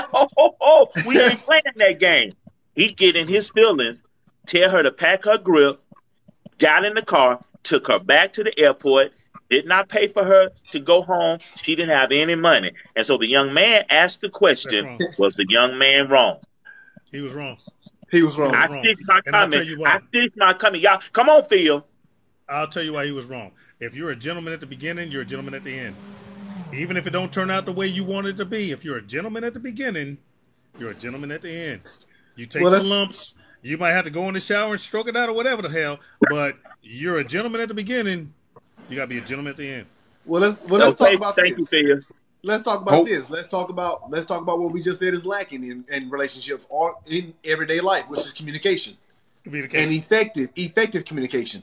no, we ain't playing that game." He get in his feelings, tell her to pack her grip, got in the car, took her back to the airport, did not pay for her to go home. She didn't have any money. And so the young man asked the That's question, wrong. was the young man wrong? He was wrong. he was He was wrong. I wrong. stitched my And I'll tell comment. you I why. stitched my comment. Y'all, come on, Phil. I'll tell you why he was wrong. If you're a gentleman at the beginning, you're a gentleman at the end. Even if it don't turn out the way you want it to be, if you're a gentleman at the beginning, you're a gentleman at the end. You take Well, the that's- lumps. You might have to go in the shower and stroke it out or whatever the hell, but you're a gentleman at the beginning. You gotta be a gentleman at the end. Well, let's well let's talk Okay, about thank you, this. Phil. Let's talk about Hope. this. Let's talk about let's talk about what we just said is lacking in, in relationships or in everyday life, which is communication Communication. and effective effective communication.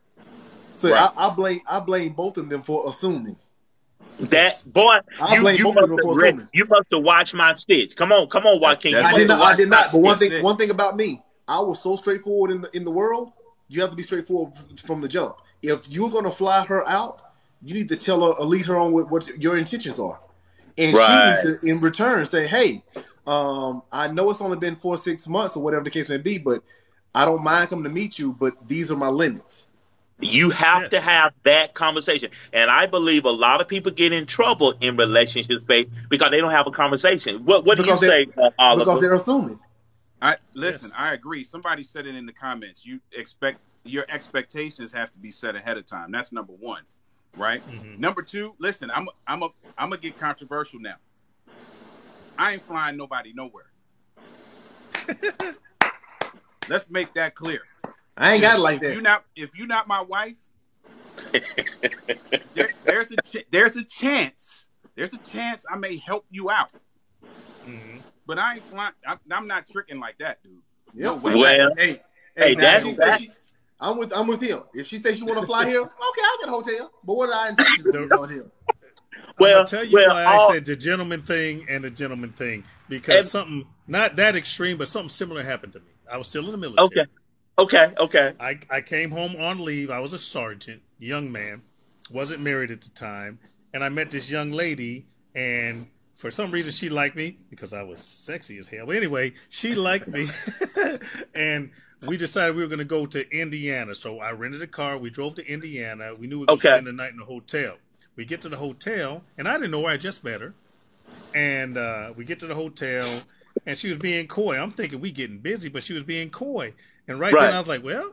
So Right. I, I blame I blame both of them for assuming. That boy, I you blame you both must of them have for read, assuming. you must have watched my stitch. Come on, come on, That- Joaquin. You that's I must did it. have not. I watched did my not. But one That's thing, it. one thing about me, I was so straightforward in the in the world. You have to be straightforward from the jump. If you're gonna fly her out, you need to tell her or lead her on with what your intentions are, and she Right. needs to, in return, say, "Hey, um, I know it's only been four six months or whatever the case may be, but I don't mind coming to meet you, but these are my limits." You have to Yes. have that conversation. And I believe a lot of people get in trouble in relationship space because they don't have a conversation. What What do you Because they say, uh, because Oliver? they're assuming. I listen. Yes. I agree. Somebody said it in the comments. You expect your expectations have to be set ahead of time. That's number one, right? Mm-hmm. Number two. Listen, I'm I'm a I'm gonna get controversial now. I ain't flying nobody nowhere. Let's make that clear. I ain't got it like If that. you not if you're not my wife, there, there's a ch- there's a chance there's a chance I may help you out. Mm-hmm. But I ain't flying. I'm, I'm not tricking like that, dude. Yep. No way. Well, Hey, hey, hey, now that's if she that. say she, I'm with I'm with him. If she says she want to fly here, okay, I'll get a hotel. But what are our intentions when we going here? I'm Well, gonna tell you well, why I all, said the gentleman thing and the gentleman thing because and, something not that extreme, but something similar happened to me. I was still in the military. okay, okay, okay. I, I came home on leave. I was a sergeant, young man, wasn't married at the time, and I met this young lady, and for some reason she liked me because I was sexy as hell. But anyway, she liked me, and we decided we were going to go to Indiana. So I rented a car. We drove to Indiana. We knew we were going to Okay. spend the night in a hotel. We get to the hotel, and I didn't know where I just met her. And uh, we get to the hotel, and she was being coy. I'm thinking we getting busy, but she was being coy. And right, Right. then I was like, well,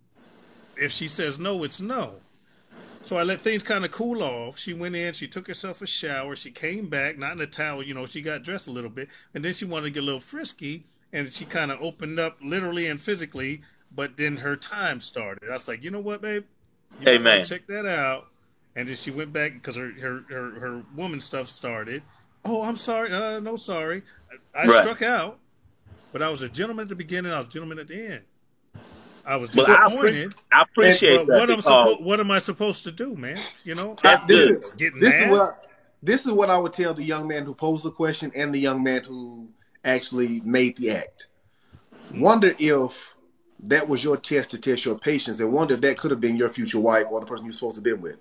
if she says no, it's no. So I let things kind of cool off. She went in, she took herself a shower, she came back, not in a towel, you know, she got dressed a little bit, and then she wanted to get a little frisky, and she kind of opened up literally and physically, but then her time started. I was like, you know what, babe? You might Amen. want to check that out. And then she went back because her, her, her, her woman stuff started. Oh, I'm sorry. Uh, no, sorry. I, I Right. struck out, but I was a gentleman at the beginning, I was a gentleman at the end. I was Well, I, disappointed. appre- I appreciate But that what I'm because supposed, what am I supposed to do, man? You know, that's I, this good. is Getting this mad? is what I, this is what I would tell the young man who posed the question and the young man who actually made the act. Wonder if that was your test to test your patience, and wonder if that could have been your future wife or the person you're supposed to be with.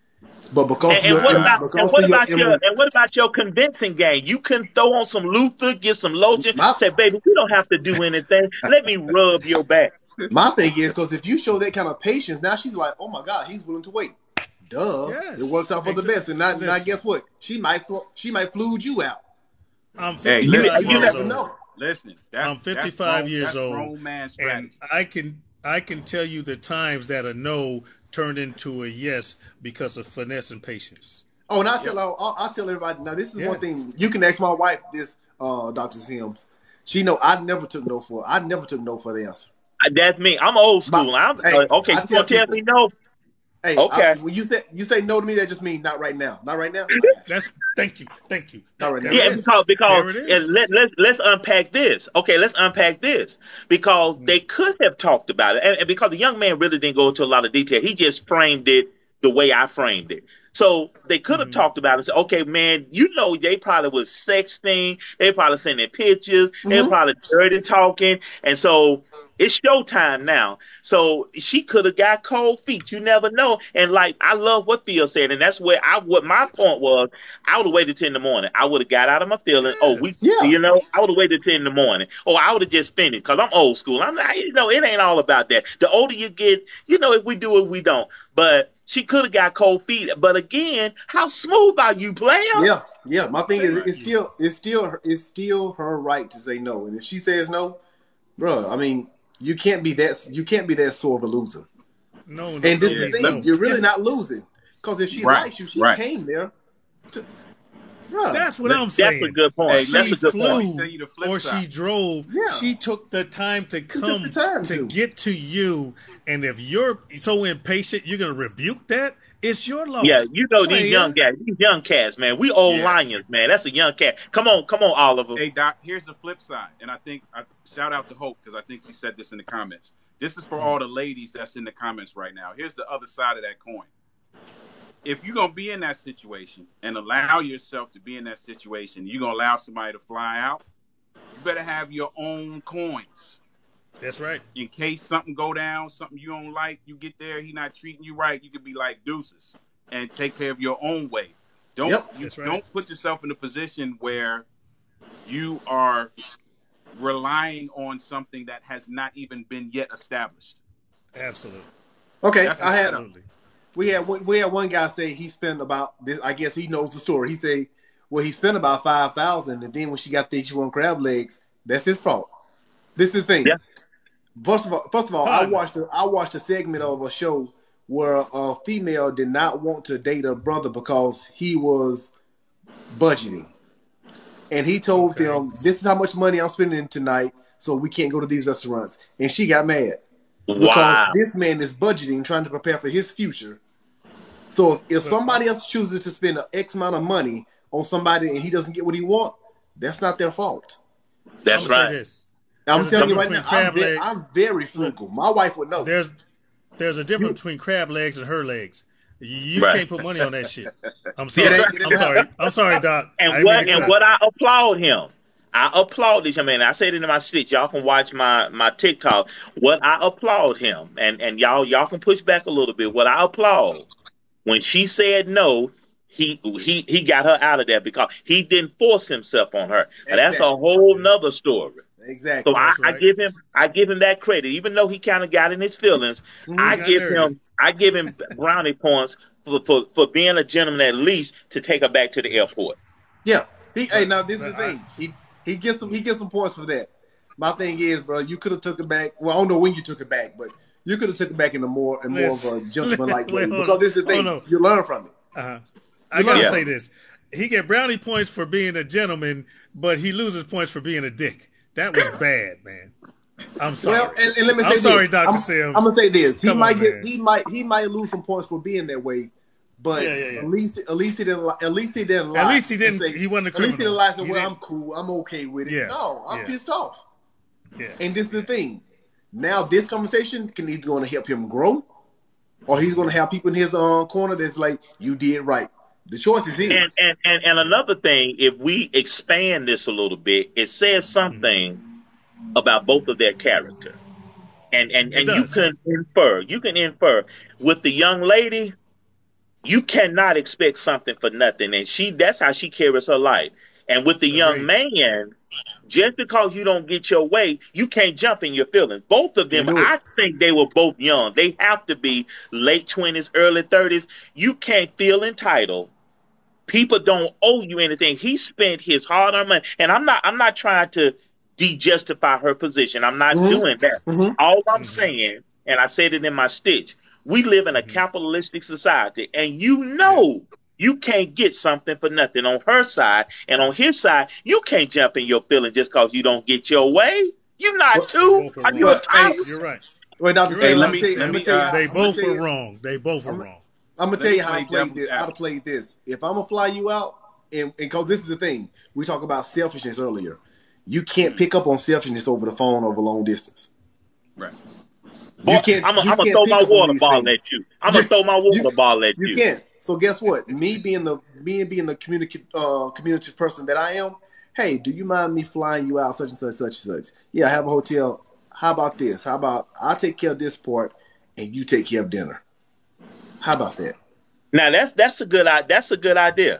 But because And, of and your what about because and what of your about your and what about your convincing game? You can throw on some Luther, get some lotion, my, say, "Baby, we don't have to do anything. Let me rub your back." my thing is because if you show that kind of patience, now she's like, oh my God, he's willing to wait. Duh, Yes. it works out for the Exactly. best. And now, now Listen. guess what? She might fl- she might flude you out. I'm Hey, You, fifty-five listen, you years never old. know. Listen, that's I'm that's fifty-five grown, years that's old, grown man and strategy. I can I can tell you the times that a no turned into a yes because of finesse and patience. Oh, and I tell I'll, I'll tell everybody now. This is Yeah. one thing you can ask my wife. This, uh, Doctor Sims, she know I never took no for. I never took no for the answer. That's me. I'm old My- school. I'm hey, uh, okay. I You tell gonna tell people, me no? Hey, Okay. I, when you say you say no to me, that just means not right now. Not right now. That's thank you, thank you. Not right now. There Yeah, it is. because because There it and is. let, let's let's unpack this. Okay, let's unpack this because they could have talked about it, and, and because the young man really didn't go into a lot of detail, he just framed it the way I framed it. So they could have Mhm. talked about it. And said, okay, man, you know they probably was sexting, they probably sending pictures, they Mhm. probably dirty talking, and so it's showtime now. So she could have got cold feet. You never know. And like I love what Phil said, and that's where I what my point was. I would have waited till in the morning. I would have got out of my feeling. Oh, we, Yes. Yeah. you know, I would have waited till in the morning. Or I would have just finished because I'm old school. I'm not, you know, it ain't all about that. The older you get, you know, if we do it, we don't. But she could have got cold feet. But again, how smooth are you, player? Yeah. Yeah. My thing is, Thank it's you. still, it's still, it's still her right to say no. And if she says no, bro, I mean, you can't be that, you can't be that sore of a loser. No, no, And this is no, the means thing, no. you're really Yes. not losing because if she Right, likes you, she right. came there. To, bro, That's what Let- I'm That's saying. a good point. Hey, That's She a good flew point. Let me tell you the flip or side. she drove. Yeah. She took the time to took come the time to to. get to you. And if you're so impatient, you're gonna rebuke that. It's your loss. Yeah, you know these young Player. guys, these young cats, man. We old Yeah. lions, man. That's a young cat. Come on, come on, Oliver. Hey, Doc, here's the flip side. And I think, I, shout out to Hope, because I think she said this in the comments. This is for all the ladies that's in the comments right now. Here's the other side of that coin. If you're going to be in that situation and allow yourself to be in that situation, you're going to allow somebody to fly out, you better have your own coins. That's right. In case something go down, something you don't like, you get there, he not treating you right, you could be like deuces and take care of your own way. Don't Yep. you That's right. don't put yourself in a position where you are relying on something that has not even been yet established. Absolutely. Okay, That's I had Absolutely. we had one- we had one guy say he spent about this. I guess he knows the story. He say, well, he spent about five thousand, and then when she got there, she wanted crab legs. That's his fault. This is the thing. Yeah. First of all, first of all, I Partner. watched a, I watched a segment of a show where a female did not want to date her brother because he was budgeting, and he told Okay. them, "This is how much money I'm spending tonight, so we can't go to these restaurants." And she got mad because Wow. this man is budgeting, trying to prepare for his future. So if, if somebody else chooses to spend an X amount of money on somebody and he doesn't get what he wants, that's not their fault. That's I'm gonna right. say this. I'm There's a telling you right difference now, between I'm, crab ve- leg- I'm very frugal. My wife would know. There's there's a difference You- between crab legs and her legs. You Right. can't put money on that shit. I'm sorry. Yeah, I'm sorry. I'm sorry, Doc. I And didn't what mean to and cuss. what I applaud him. I applaud this. I mean, I said it in my speech. Y'all can watch my my TikTok. What I applaud him, and and y'all y'all can push back a little bit. What I applaud when she said no, he he he got her out of there because he didn't force himself on her. Now, that's a Exactly. whole nother story. Exactly. So I, That's I right. give him I give him that credit, even though he kind of got in his feelings. I He got give nerdy. him I give him brownie points for, for for being a gentleman at least to take her back to the airport. Yeah. He, hey, now this is the But I- thing. He he gets some he gets some points for that. My thing is, bro, you could have took it back. Well, I don't know when you took it back, but you could have took it back in a more in more of a Listen. gentleman-like way. Wait, hold Because on. this is the thing. Hold on. You learn from it. Uh-huh. I gotta Yeah. say this. He get brownie points for being a gentleman, but he loses points for being a dick. That was bad, man. I'm sorry. Well, and, and let me say I'm this. sorry, Doctor I'm, Sims. I'm gonna say this. He Come on, might get man. he might he might lose some points for being that way, but Yeah, yeah, yeah. at least at least he didn't li- at least he didn't lie. At least he and didn't- say- he wasn't a At least he didn't criminal. lie and say, He "Well, didn't- I'm cool. I'm okay with it." Yeah, No, I'm yeah. pissed off. Yeah. And this is the thing. Now this conversation can either going to help him grow, or he's going to have people in his uh, corner that's like, "You did right." The choice is his. And, and and and another thing, if we expand this a little bit, it says something about both of their character. And and, It and you does. can infer, you can infer with the young lady, you cannot expect something for nothing. And she that's how she carries her life. And with the young Agreed. man, just because you don't get your way, you can't jump in your feelings. Both of them, Can't do it. I think they were both young. They have to be late twenties, early thirties. You can't feel entitled. People don't owe you anything. He spent his hard-earned money, and I'm not. I'm not trying to de-justify her position. I'm not Mhm. doing that. Mhm. All I'm saying, and I said it in my stitch, we live in a capitalistic society, and you know you can't get something for nothing on her side, and on his side, you can't jump in your feelings just because you don't get your way. You not Well, too. both are Are you a wrong. Hey, type? You're right. Wait, Doctor You're Say, right. let let me me- tell you. let Let me, me tell you. uh, how- They I'm gonna both tell were you- wrong. They both were I'm- wrong. I'm gonna Let tell me you how I play played devil's this. How to advocate. play this. If I'm gonna fly you out, and because this is the thing, we talked about selfishness earlier. You can't pick up on selfishness over the phone over long distance. Right. Boy, You can't. I'm you gonna can't throw pick my up on water these ball things. at you. I'm gonna throw my water You- ball at you. You can't. So guess what? Me being the me and being the community uh, community person that I am. Hey, do you mind me flying you out such and such such and such? Yeah, I have a hotel. How about this? How about I take care of this part and you take care of dinner? How about that? Now that's that's a good i- that's a good idea.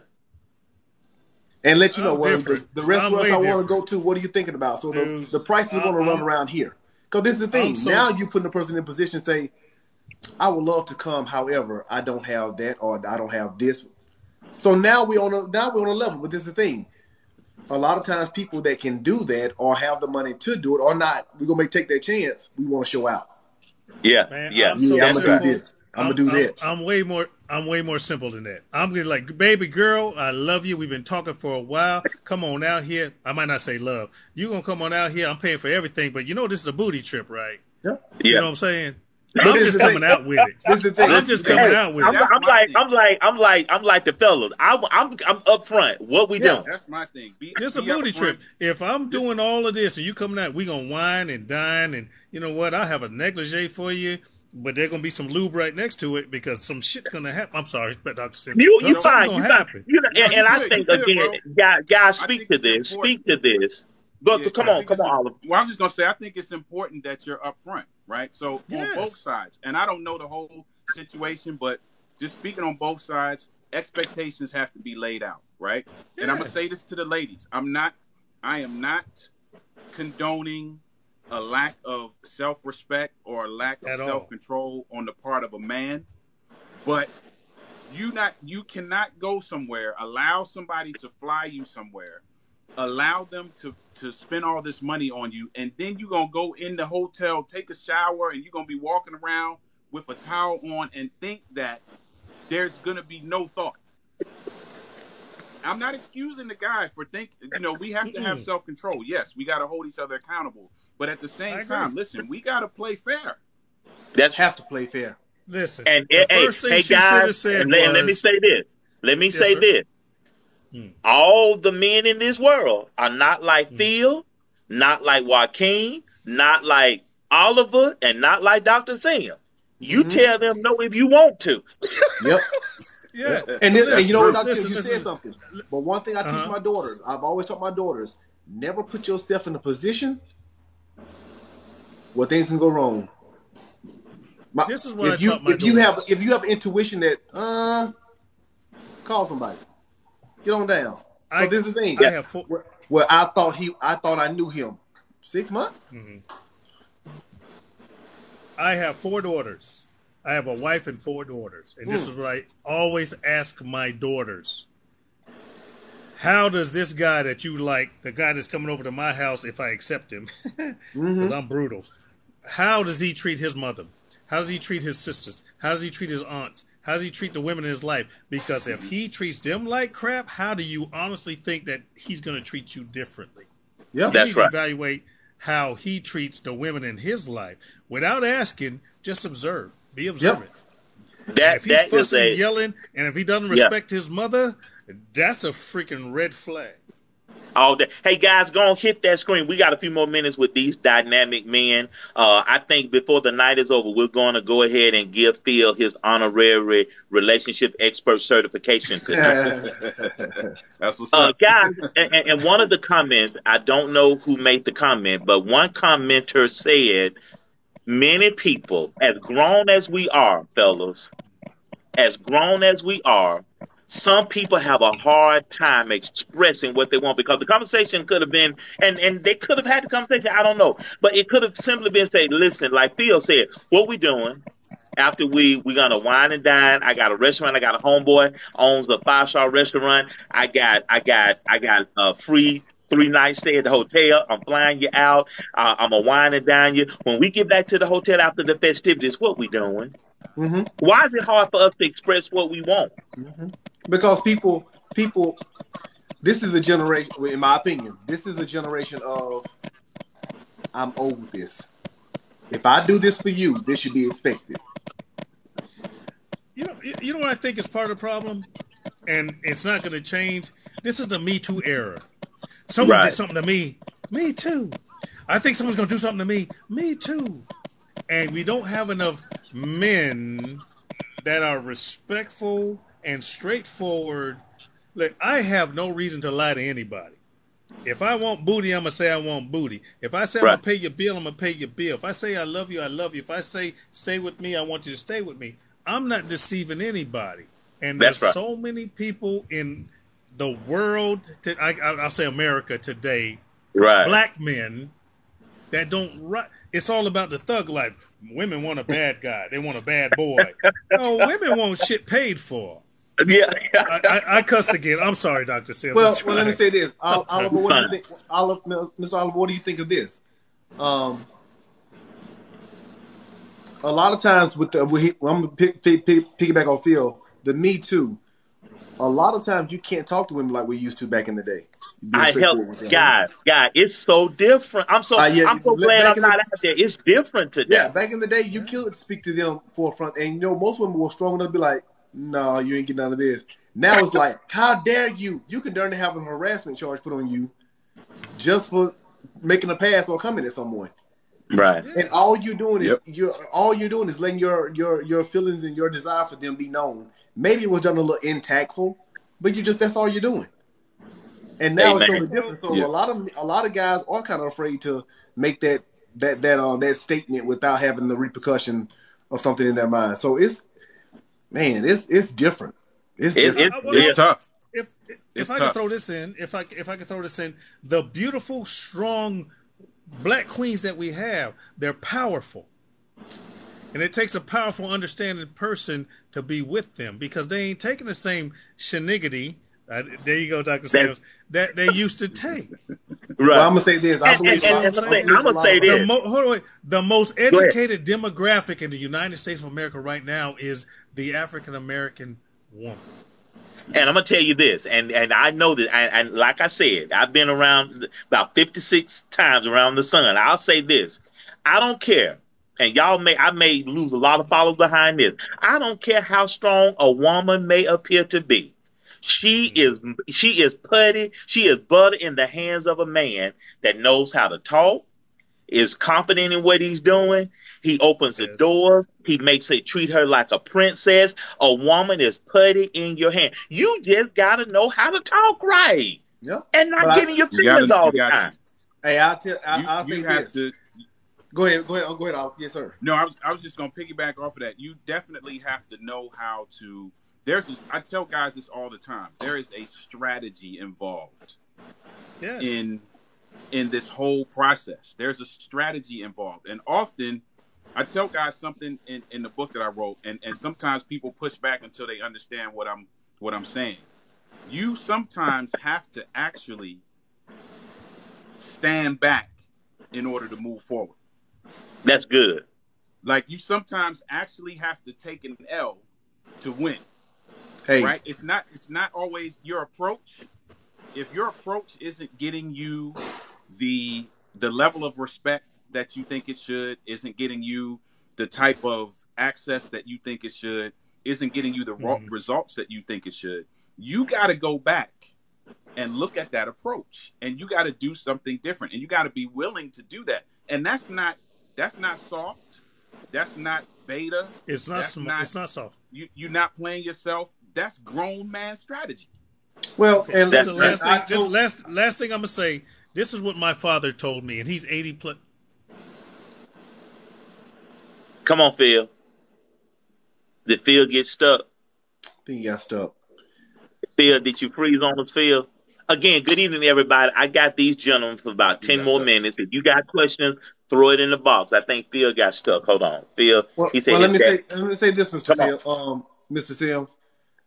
And let you know I'm well, the, different. the I'm restaurants way I want to different. go to. What are you thinking about? So the, Dude, the prices are I- going to run I'm- around here. Because this is the thing. I'm so- now you putting the person in a position to say, I would love to come. However, I don't have that or I don't have this. So now we on a now we're on a level. But this is the thing. A lot of times people that can do that or have the money to do it or not, we're gonna make take that chance. We want to show out. Yeah, Man, yeah. I'm so Yeah, I'm That's gonna do simple. this. I'm, gonna do that. I'm way more. I'm way more simple than that. I'm gonna like, baby girl, I love you. We've been talking for a while. Come on out here. I might not say love. You gonna come on out here? I'm paying for everything, but you know this is a booty trip, right? Yeah. You Yeah. know what I'm saying? But I'm this just is the coming thing. out with it. This is the thing. I'm just coming Hey, out with I'm, it. That's I'm my like, thing. I'm like, I'm like, I'm like the fellas. I'm, I'm, I'm up front. What we Yeah. doing? That's my thing. Be, Just a be up booty front. trip. If I'm doing all of this and you coming out, we gonna wine and dine, and you know what? I have a negligee for you, but there's gonna be some lube right next to it because some shit's gonna happen. I'm sorry, but Doctor Sim, You, you something's fine. gonna You fine. happen. You know, No, and, you and I good, think you good, again, bro. guys, guys, I speak think to it's this. important. Speak to this. But Yeah, come I on, think come it's on, a- Oliver. Well, I'm just gonna say I think it's important that you're upfront, right? So Yes. on both sides, and I don't know the whole situation, but just speaking on both sides, expectations have to be laid out, right? And I'm gonna Yes. say this to the ladies: I'm not, I am not condoning a lack of self-respect or a lack of At all. self-control on the part of a man, but you not you cannot go somewhere, allow somebody to fly you somewhere, allow them to to spend all this money on you, and then you're gonna go in the hotel, take a shower, and you're gonna be walking around with a towel on and think that there's gonna be no thought. I'm not excusing the guy for think you know, we have to have Mm-mm. self-control. Yes, we gotta hold each other accountable. But at the I same agree. time, listen, we gotta play fair. That's Have to play fair. Listen, and the hey, first thing hey she should guys, have said and let, and let me was, say this. Let me Yes, say sir. this. Hmm. All the men in this world are not like Hmm. Phil, not like Joaquin, not like Oliver, and not like Doctor Sim. You Mhm. tell them no if you want to. Yep. Yeah. And But this, and listen, you know what, true. Doctor Tim, listen, you said listen. something. But one thing I teach Uh-huh. my daughters, I've always taught my daughters, never put yourself in a position where things can go wrong. My, This is what I if you taught my if you have daughters. if you have intuition that uh call somebody, get on down. I So this is the thing. I have four. Where, where I thought he, I thought I knew him six months. Mhm. I have four daughters. I have a wife and four daughters, and this Mm. is what I always ask my daughters: how does this guy that you like, the guy that's coming over to my house, if I accept him, because Mm-hmm. I'm brutal, how does he treat his mother? How does he treat his sisters? How does he treat his aunts? How does he treat the women in his life? Because if he treats them like crap, how do you honestly think that he's going to treat you differently? Yep. You That's need to right. evaluate how he treats the women in his life without asking. Just observe, be observant. And That if he's that is fussing and a yelling, and if he doesn't yeah. respect his mother, that's a freaking red flag. All day. Hey guys, go on hit that screen. We got a few more minutes with these dynamic men. Uh, I think before the night is over, we're going to go ahead and give Phil his honorary relationship expert certification tonight. That's what's Uh, up. guys, and, and and one of the comments, I don't know who made the comment, but one commenter said, many people, as grown as we are, fellas, as grown as we are, some people have a hard time expressing what they want because the conversation could have been, and, and they could have had the conversation, I don't know, but it could have simply been say, listen, like Phil said, what we doing after we we gonna wine and dine. I got a restaurant. I got a homeboy owns a five star restaurant. I got I got I got a free three night stay at the hotel. I'm flying you out. Uh, I'm a wine and dine you. When we get back to the hotel after the festivities, what we doing? Mm-hmm. Why is it hard for us to express what we want? Mm-hmm. Because people, people, this is a generation. In my opinion, this is a generation of I'm old this. If I do this for you, this should be expected. You know, you know what I think is part of the problem, and it's not going to change. This is the Me Too era. Someone Right. did something to me. Me too. I think someone's going to do something to me. Me too. And we don't have enough men that are respectful and straightforward. Look, I have no reason to lie to anybody. If I want booty, I'm going to say I want booty. If I say I'm Right. going to pay your bill, I'm going to pay your bill. If I say I love you, I love you. If I say stay with me, I want you to stay with me. I'm not deceiving anybody. And That's there's right. so many people in the world, to, I, I'll say America today, Right. black men that don't right. It's all about the thug life. Women want a bad guy. They want a bad boy. No, women want shit paid for. Yeah. I, I, I cussed again. I'm sorry, Doctor Sims. Well, well, let me say this, I'm Ol- Oliver. What do you Fine. think, Oliver, Mister Oliver? What do you think of this? Um, a lot of times with the, we, I'm gonna pick, pick, pick, piggyback on Phil. The Me Too. A lot of times you can't talk to women like we used to back in the day. Being I help straightforward with them. guys, guys. It's so different. I'm so Uh, yeah, I'm so glad back I'm in not the, out there. It's different today. yeah, back in the day, you could speak to them forefront, and you know most women were strong enough to be like, "No, you ain't getting none of this." Now it's like, "How dare you? You can darn near have a harassment charge put on you just for making a pass or coming at someone." Right. And all you're doing is Yep. you're all you're doing is letting your your your feelings and your desire for them be known. Maybe it was done a little intactful, but you just that's all you're doing. And now it's Amen. totally different. So Yeah. a lot of a lot of guys are kind of afraid to make that that that uh, that statement without having the repercussion of something in their mind. So it's man, it's it's different. It's It, different. it's well, It's yeah. tough. if if It's I could tough. throw this in, if I if I could throw this in, the beautiful, strong black queens that we have, they're powerful, and it takes a powerful, understanding person to be with them because they ain't taking the same shenanigans. Uh, there you go, Doctor Sams. That they used to take. Well, I'm Right. gonna say this. I And, believe and, a and, lot. and I I'm, say, believe I'm a gonna lot say of The, this. mo- hold on, wait. The most Go ahead. educated demographic in the United States of America right now is the African American woman. And I'm gonna tell you this, and and I know that, and, and like I said, I've been around about fifty-six times around the sun. I'll say this: I don't care, and y'all may I may lose a lot of followers behind this. I don't care how strong a woman may appear to be. She is she is putty. She is butter in the hands of a man that knows how to talk, is confident in what he's doing. He opens the Yes. doors. He makes it treat her like a princess. A woman is putty in your hand. You just gotta know how to talk right Yeah. and But not I, get in your You got feelings to. all You the got to. time. hey, I'll tell. I, You I'll say you have this. to. Go ahead. Go ahead. Go ahead. Al. Yes, sir. No, I was I was just gonna piggyback off of that. You definitely have to know how to. There's. A, I tell guys this all the time. There is a strategy involved Yes. in in this whole process. There's a strategy involved, and often I tell guys something in, in the book that I wrote, and, and sometimes people push back until they understand what I'm what I'm saying. You sometimes have to actually stand back in order to move forward. That's good. Like you sometimes actually have to take an L to win. Hey, Right? It's not it's not always your approach. If your approach isn't getting you the the level of respect that you think it should, isn't getting you the type of access that you think it should, isn't getting you the mm-hmm. results that you think it should, you got to go back and look at that approach, and you got to do something different, and you got to be willing to do that. And that's not that's not soft. That's not beta. It's not. Sm- not it's not soft. You you're not playing yourself. That's grown man strategy. well, Okay, and this that- is the last I thing. This told- last last thing I'm gonna say. This is what my father told me, and he's eighty plus. Come on, Phil. Did Phil get stuck? I think he got stuck. Phil, did you freeze on us, Phil? Again, good evening, everybody. I got these gentlemen for about ten more stuck. minutes. If you got questions, throw it in the box. I think Phil got stuck. Hold on. Phil, Well, he said well let me his say let me say this, Mister Come on. Phil, um, Mister Sims.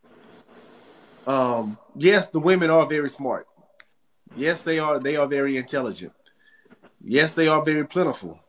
Um, yes, the women are very smart. Yes, they are. They are very intelligent. Yes, they are very plentiful.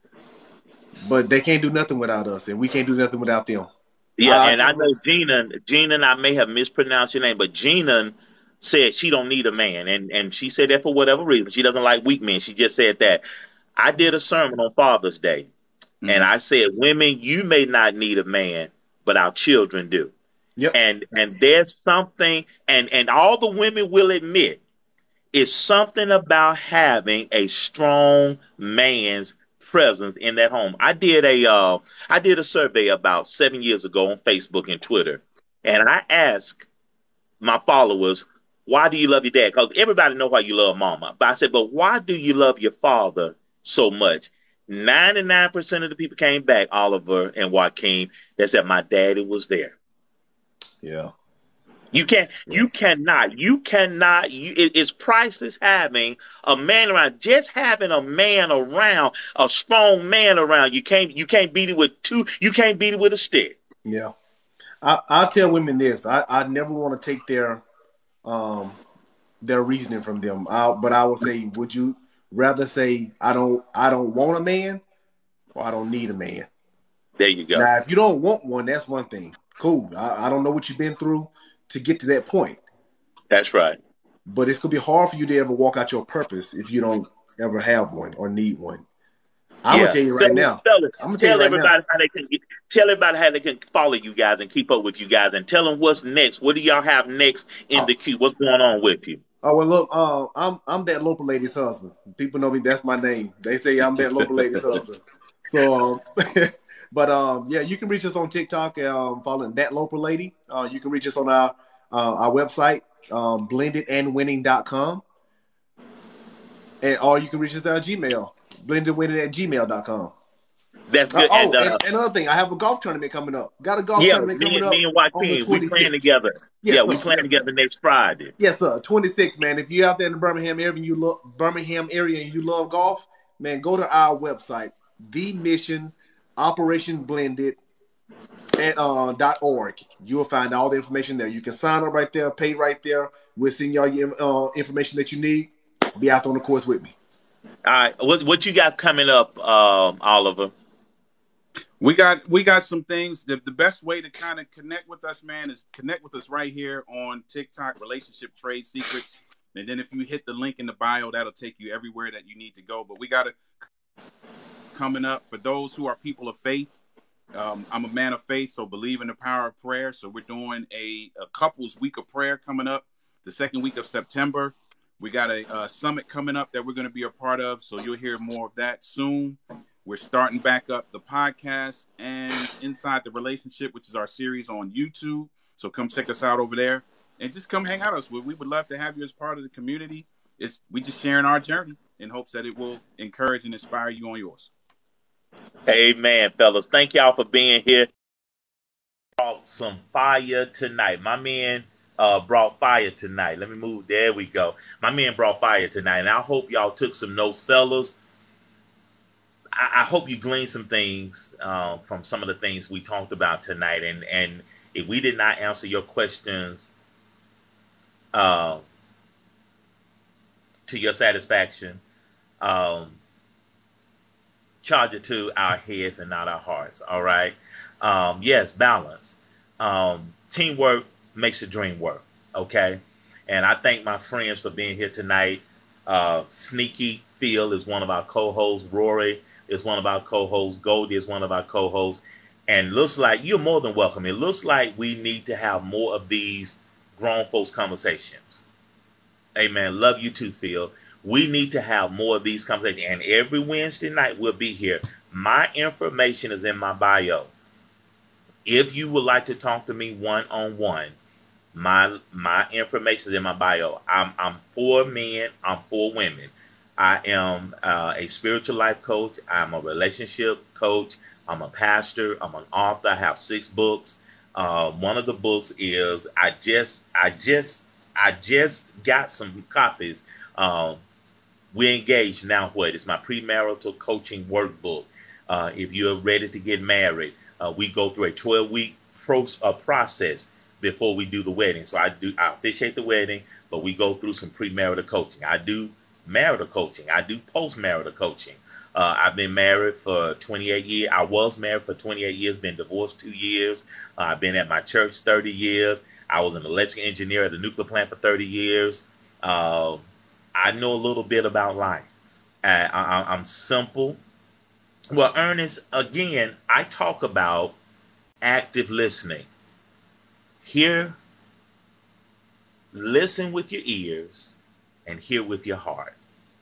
But they can't do nothing without us, and we can't do nothing without them. Yeah, I, and I I know Gina, Gina, and I may have mispronounced your name, but Gina said she don't need a man, and and she said that for whatever reason. She doesn't like weak men. She just said that. I did a sermon on Father's Day, Mm-hmm. and I said, women, you may not need a man, but our children do. Yep. And and there's something, and and all the women will admit, it's something about having a strong man's presence in that home. I did a uh, I did a survey about seven years ago on Facebook and Twitter, and I asked my followers, "Why do you love your dad?" Because everybody know why you love mama, but I said, "But why do you love your father so much?" ninety-nine percent of the people came back, Oliver and Joaquin, that said my daddy was there. Yeah. You can't, you cannot, you cannot, you, it, it's priceless having a man around. Just having a man around, a strong man around. You can't, you can't beat it with two, you can't beat it with a stick. Yeah. I, I tell women this. I, I never want to take their um their reasoning from them. I, but I would say, would you rather say I don't I don't want a man or I don't need a man? There you go. Now, if you don't want one, that's one thing. Cool. I, I don't know what you've been through to get to that point. That's right. But it's going to be hard for you to ever walk out your purpose if you don't ever have one or need one. I'm Yeah. going to tell you right tell, now. Tell, I'm going to tell tell you right everybody now. how they can get, tell everybody how they can follow you guys and keep up with you guys, and tell them what's next. What do y'all have next in the queue? What's going on with you? Oh, well, look, uh, I'm I'm that local lady's husband. People know me. That's my name. They say I'm that local lady's husband. So, um, but um, yeah, you can reach us on TikTok, um, following that local lady. Uh, you can reach us on our uh, our website, um, blended and winning dot com. And or you can reach us at Gmail, blendedwinning at gmail dot com. That's Uh, good. oh, And and uh, another thing, I have a golf tournament coming up. Got a golf yeah, tournament me coming and up me and on the Joaquin, we playing twenty-sixth. together. Yes, Yeah, we sir. playing Yes, sir. together next Friday. Yes, sir. twenty-six, man. If you're out there in the Birmingham area and you love Birmingham area and you love golf, man, go to our website, The Mission Operation Blended and uh dot org. You'll find all the information there. You can sign up right there, pay right there. We'll send y'all your uh, information that you need. Be out on the course with me. All right, what what you got coming up, um, Oliver? We got we got some things. The, the best way to kind of connect with us, man, is connect with us right here on TikTok, Relationship Trade Secrets. And then if you hit the link in the bio, that'll take you everywhere that you need to go. But we got it coming up for those who are people of faith. Um, I'm a man of faith, so believe in the power of prayer. So we're doing a, a couples week of prayer coming up the second week of September. We got a, a summit coming up that we're going to be a part of. So you'll hear more of that soon. We're starting back up the podcast and Inside the Relationship, which is our series on YouTube. So come check us out over there and just come hang out with us. We would love to have you as part of the community. It's we just sharing our journey in hopes that it will encourage and inspire you on yours. Amen, fellas. Thank y'all for being here. Brought some fire tonight. My men uh, brought fire tonight. Let me move. There we go. My men brought fire tonight, and I hope y'all took some notes, fellas. I, I hope you gleaned some things uh, from some of the things we talked about tonight. And, and if we did not answer your questions uh, to your satisfaction, um, charge it to our heads and not our hearts. All right. Um, yes, balance. Um, teamwork makes the dream work. Okay. And I thank my friends for being here tonight. Uh, Sneaky Phil is one of our co-hosts. Rory is one of our co-hosts. Goldie is one of our co-hosts. And looks like you're more than welcome. It looks like we need to have more of these grown folks conversations. Amen. Love you too, Phil. We need to have more of these conversations. And every Wednesday night we'll be here. My information is in my bio. If you would like to talk to me one-on-one, my my information is in my bio. I'm I'm for men. I'm for women. I am uh, a spiritual life coach. I'm a relationship coach. I'm a pastor. I'm an author. I have six books. Uh, one of the books is I just I just I just got some copies. Um, We're Engaged Now What? It's my premarital coaching workbook. Uh, if you're ready to get married, uh, we go through a twelve-week pro- uh, process before we do the wedding. So I do I officiate the wedding, but we go through some premarital coaching. I do marital coaching. I do post-marital coaching. Uh, I've been married for twenty-eight years. I was married for twenty-eight years, been divorced two years. Uh, I've been at my church thirty years. I was an electrical engineer at the nuclear plant for thirty years. Uh, I know a little bit about life. I, I, I'm simple. Well, Ernest, again, I talk about active listening. Hear, listen with your ears, and hear with your heart.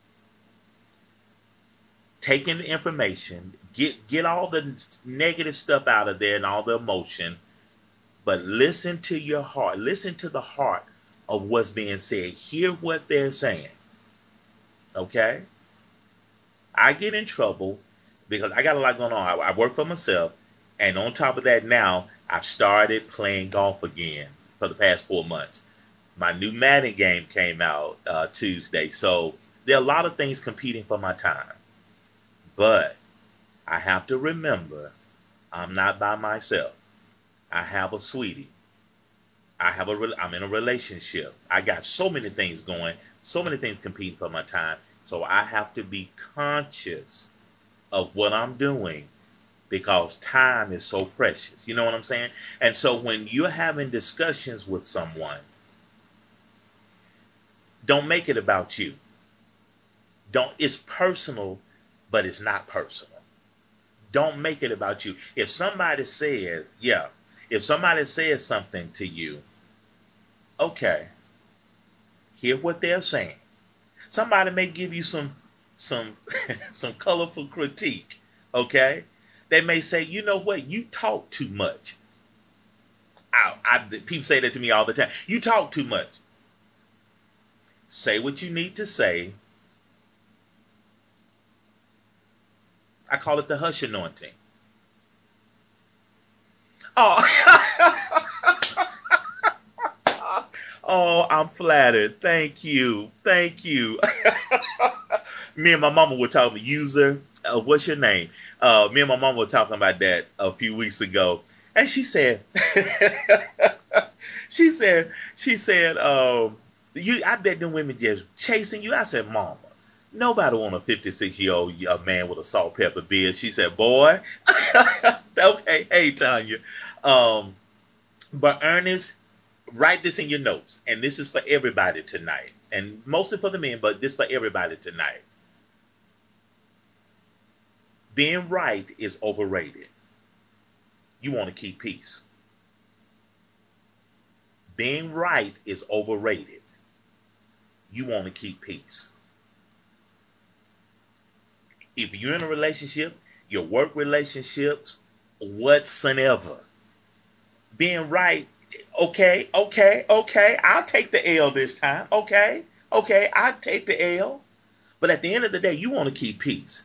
Take in the information, get get all the negative stuff out of there and all the emotion, but listen to your heart. Listen to the heart of what's being said. Hear what they're saying. Okay? I get in trouble because I got a lot going on. I, I work for myself, and on top of that now, I've started playing golf again for the past four months. My new Madden game came out uh, Tuesday, so there are a lot of things competing for my time. But I have to remember, I'm not by myself. I have a sweetie. I have a. Re- I'm in a relationship. I got so many things going, so many things competing for my time. So I have to be conscious of what I'm doing because time is so precious. You know what I'm saying? And so when you're having discussions with someone, don't make it about you. Don't. It's personal, but it's not personal. Don't make it about you. If somebody says, yeah, if somebody says something to you, okay, hear what they're saying. Somebody may give you some some some colorful critique, okay? They may say, you know what, you talk too much. I, I, people say that to me all the time. You talk too much. Say what you need to say. I call it the hush anointing. Oh, oh, I'm flattered. Thank you. Thank you. Me and my mama were talking, user, uh, what's your name? Uh, me and my mama were talking about that a few weeks ago. And she said, she said, she said, um, you, I bet them women just chasing you. I said, Mama, nobody want a fifty-six-year-old uh, man with a salt pepper beard. She said, boy. Okay, hey, Tanya. Um, but Ernest, write this in your notes. And this is for everybody tonight. And mostly for the men, but this for everybody tonight. Being right is overrated. You want to keep peace. Being right is overrated. You want to keep peace. If you're in a relationship, your work relationships, whatsoever, being right, okay, okay, okay, I'll take the L this time. Okay, okay, I'll take the L. But at the end of the day, you want to keep peace.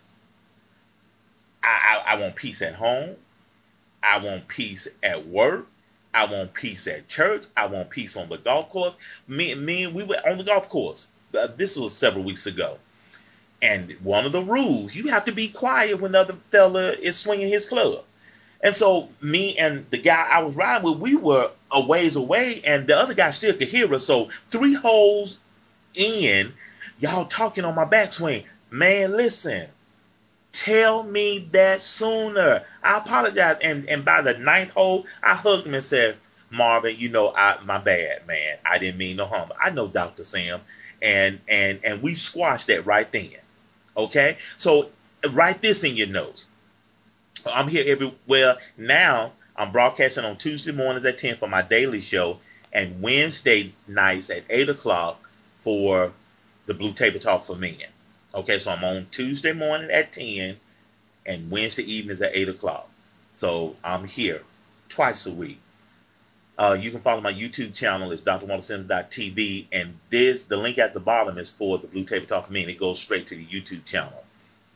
I, I, I want peace at home. I want peace at work. I want peace at church. I want peace on the golf course. Me, me we were on the golf course. Uh, this was several weeks ago. And one of the rules, you have to be quiet when the other fella is swinging his club. And so me and the guy I was riding with, we were a ways away, and the other guy still could hear us. So three holes in, y'all talking on my backswing. Man, listen. Tell me that sooner. I apologize. And and by the ninth hole, I hugged him and said, Marvin, you know, I my bad, man. I didn't mean no harm. I know Doctor Sam. And and and we squashed that right then. Okay? So write this in your notes. I'm here everywhere. Now I'm broadcasting on Tuesday mornings at ten for my daily show, and Wednesday nights at eight o'clock for the Blue Table Talk for Men. Okay, so I'm on Tuesday morning at ten and Wednesday evenings at eight o'clock. So I'm here twice a week. Uh, you can follow my YouTube channel. It's D R Walter Sims dot T V. And this, the link at the bottom is for the Blue Table Talk for Men. It goes straight to the YouTube channel.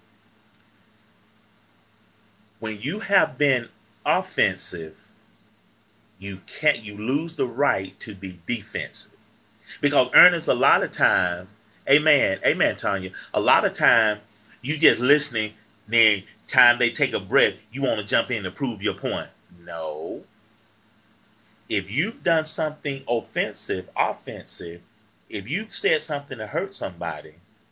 When you have been offensive, you can't, you lose the right to be defensive. Because Ernest, a lot of times, Amen. Amen, Tanya. A lot of time, you just listening, then time they take a breath, you want to jump in to prove your point. No. If you've done something offensive, offensive, if you've said something to hurt somebody,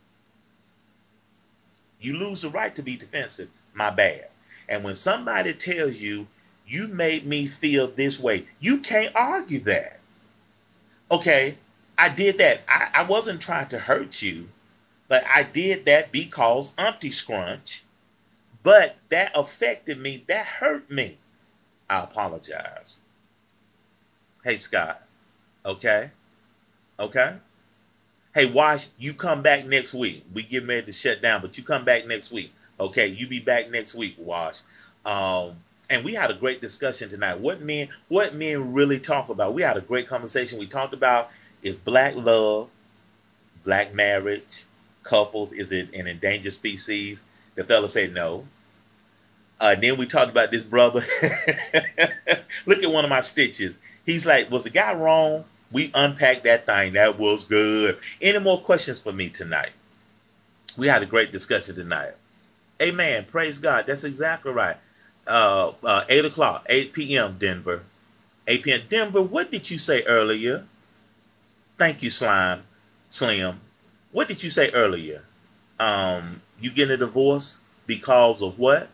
you lose the right to be defensive. My bad. And when somebody tells you, you made me feel this way, you can't argue that. Okay. I did that. I, I wasn't trying to hurt you, but I did that because Umpty Scrunch. But that affected me. That hurt me. I apologize. Hey, Scott. Okay? Okay? Hey, Wash, you come back next week. We get ready to shut down, but you come back next week. Okay? You be back next week, Wash. Um, and we had a great discussion tonight. What men, what men really talk about. We had a great conversation. We talked about, is black love, black marriage, couples, is it an endangered species? The fella said no. Uh, then we talked about this brother. Look at one of my stitches. He's like, was the guy wrong? We unpacked that thing. That was good. Any more questions for me tonight? We had a great discussion tonight. Amen. Praise God. That's exactly right. Uh, uh, eight o'clock, eight p.m. Denver. eight p.m. Denver, what did you say earlier? Thank you, Slime, Slim. What did you say earlier? Um, you getting a divorce because of what?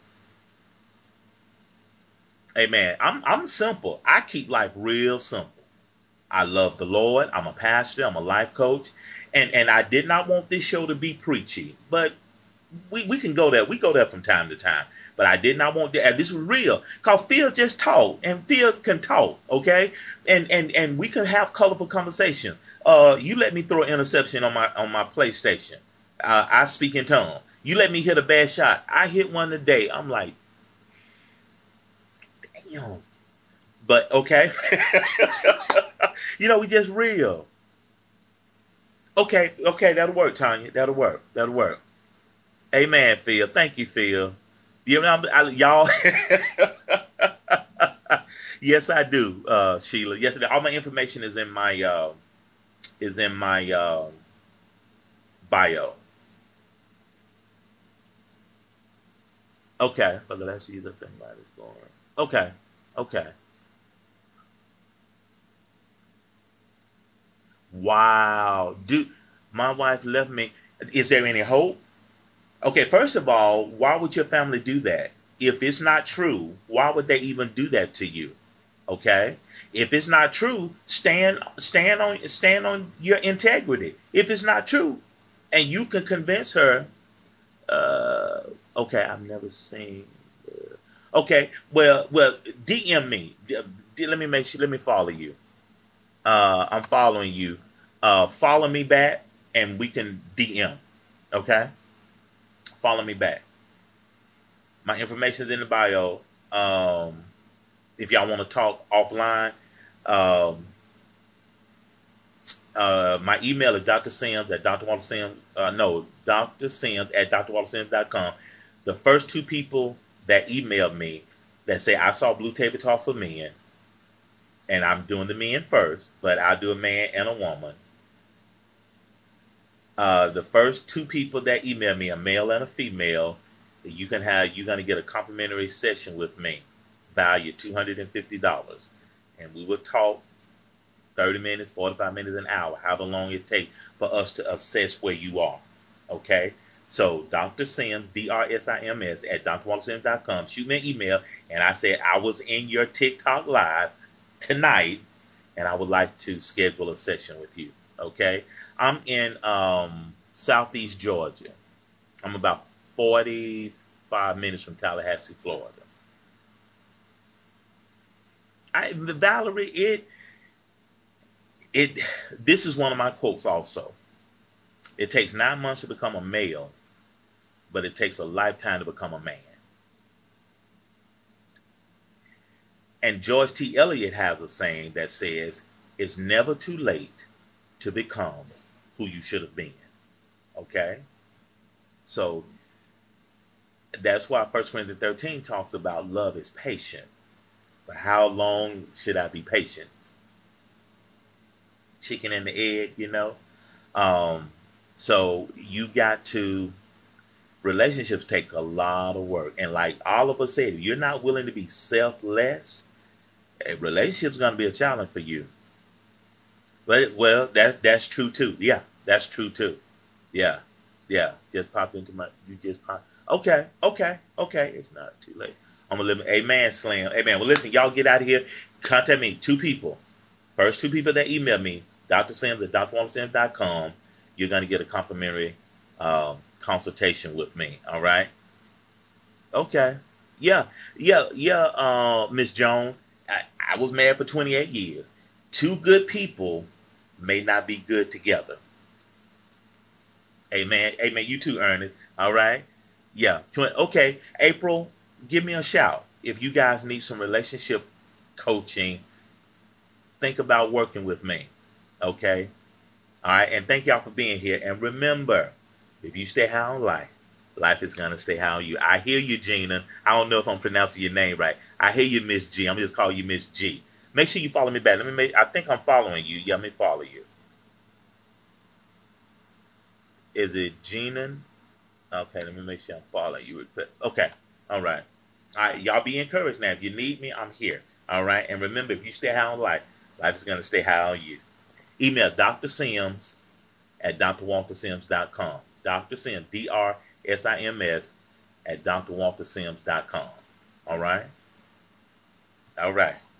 Hey, man, I'm I'm simple. I keep life real simple. I love the Lord. I'm a pastor. I'm a life coach. And and I did not want this show to be preachy. But we, we can go there. We go there from time to time. But I did not want to. And this was real. Because Phil just talk. And Phil can talk. Okay? And and and we can have colorful conversation. Uh, you let me throw an interception on my on my PlayStation. Uh, I speak in tongue. You let me hit a bad shot. I hit one today. I'm like, damn. But okay. You know, we just real. Okay, okay, that'll work, Tanya. That'll work. That'll work. Amen, Phil. Thank you, Phil. You know, I, y'all. Yes, I do, uh, Sheila. Yes, all my information is in my uh, is in my uh, bio. Okay, for the last year, the thing about is going. Okay, okay. Wow, dude, my wife left me. Is there any hope? Okay, first of all, why would your family do that? If it's not true, why would they even do that to you? Okay? If it's not true, stand stand on stand on your integrity. If it's not true, and you can convince her, uh, okay, I've never seen. Uh, okay, well, well, D M me. D- let me make sure. Let me follow you. Uh, I'm following you. Uh, follow me back, and we can D M. Okay, follow me back. My information is in the bio. Um, if y'all want to talk offline, um, uh, my email is Doctor Sims at Doctor Walter Sims. Uh, no, Doctor Sims at Dr Walter Sims dot com. The first two people that emailed me that say I saw Blue Table Talk for Men, and I'm doing the men first, but I'll do a man and a woman. Uh, the first two people that email me, a male and a female, you can have you're gonna get a complimentary session with me, value two hundred and fifty dollars, and we will talk thirty minutes, forty-five minutes, an hour, however long it takes for us to assess where you are. Okay, so Doctor Sims, D R S I M S at Dr Walter Sims dot com. Shoot me an email, and I said I was in your TikTok live tonight, and I would like to schedule a session with you. Okay, I'm in um, Southeast Georgia. I'm about forty-five minutes from Tallahassee, Florida. I, Valerie, it it this is one of my quotes also. It takes nine months to become a male, but it takes a lifetime to become a man. And George T. Eliot has a saying that says, it's never too late to become who you should have been. Okay? So that's why First Corinthians thirteen talks about love is patient. But how long should I be patient? Chicken and the egg, you know? Um, so you got to, relationships take a lot of work. And like all of us said, if you're not willing to be selfless, a relationship's going to be a challenge for you. But, well, that's, that's true too. Yeah, that's true too. Yeah, yeah. Just pop into my, you just pop. Okay, okay, okay. It's not too late. I'm going to live. Amen, Slim. Amen. Well, listen, y'all get out of here. Contact me. Two people. First two people that email me, Doctor Sims at Dr Walter Sims dot com, you're going to get a complimentary um, consultation with me. All right? Okay. Yeah. Yeah. Yeah, uh, Miss Jones. I, I was married for twenty-eight years. Two good people may not be good together. Amen. Amen. You too, Ernest. All right? Yeah. Okay. April, give me a shout. If you guys need some relationship coaching, think about working with me. Okay? All right? And thank y'all for being here. And remember, if you stay high on life, life is going to stay high on you. I hear you, Gina. I don't know if I'm pronouncing your name right. I hear you, Miss G. I'm just calling you Miss G. Make sure you follow me back. Let me make, I think I'm following you. Yeah, let me follow you. Is it Gina? Okay, let me make sure I'm following you. Okay. All right. All right. Y'all be encouraged now. If you need me, I'm here. All right. And remember, if you stay high on life, life is going to stay high on you. Email Doctor Sims at Dr Walter Sims dot com. Doctor Sims, D R S I M S, at Dr Walter Sims dot com. All right? All right.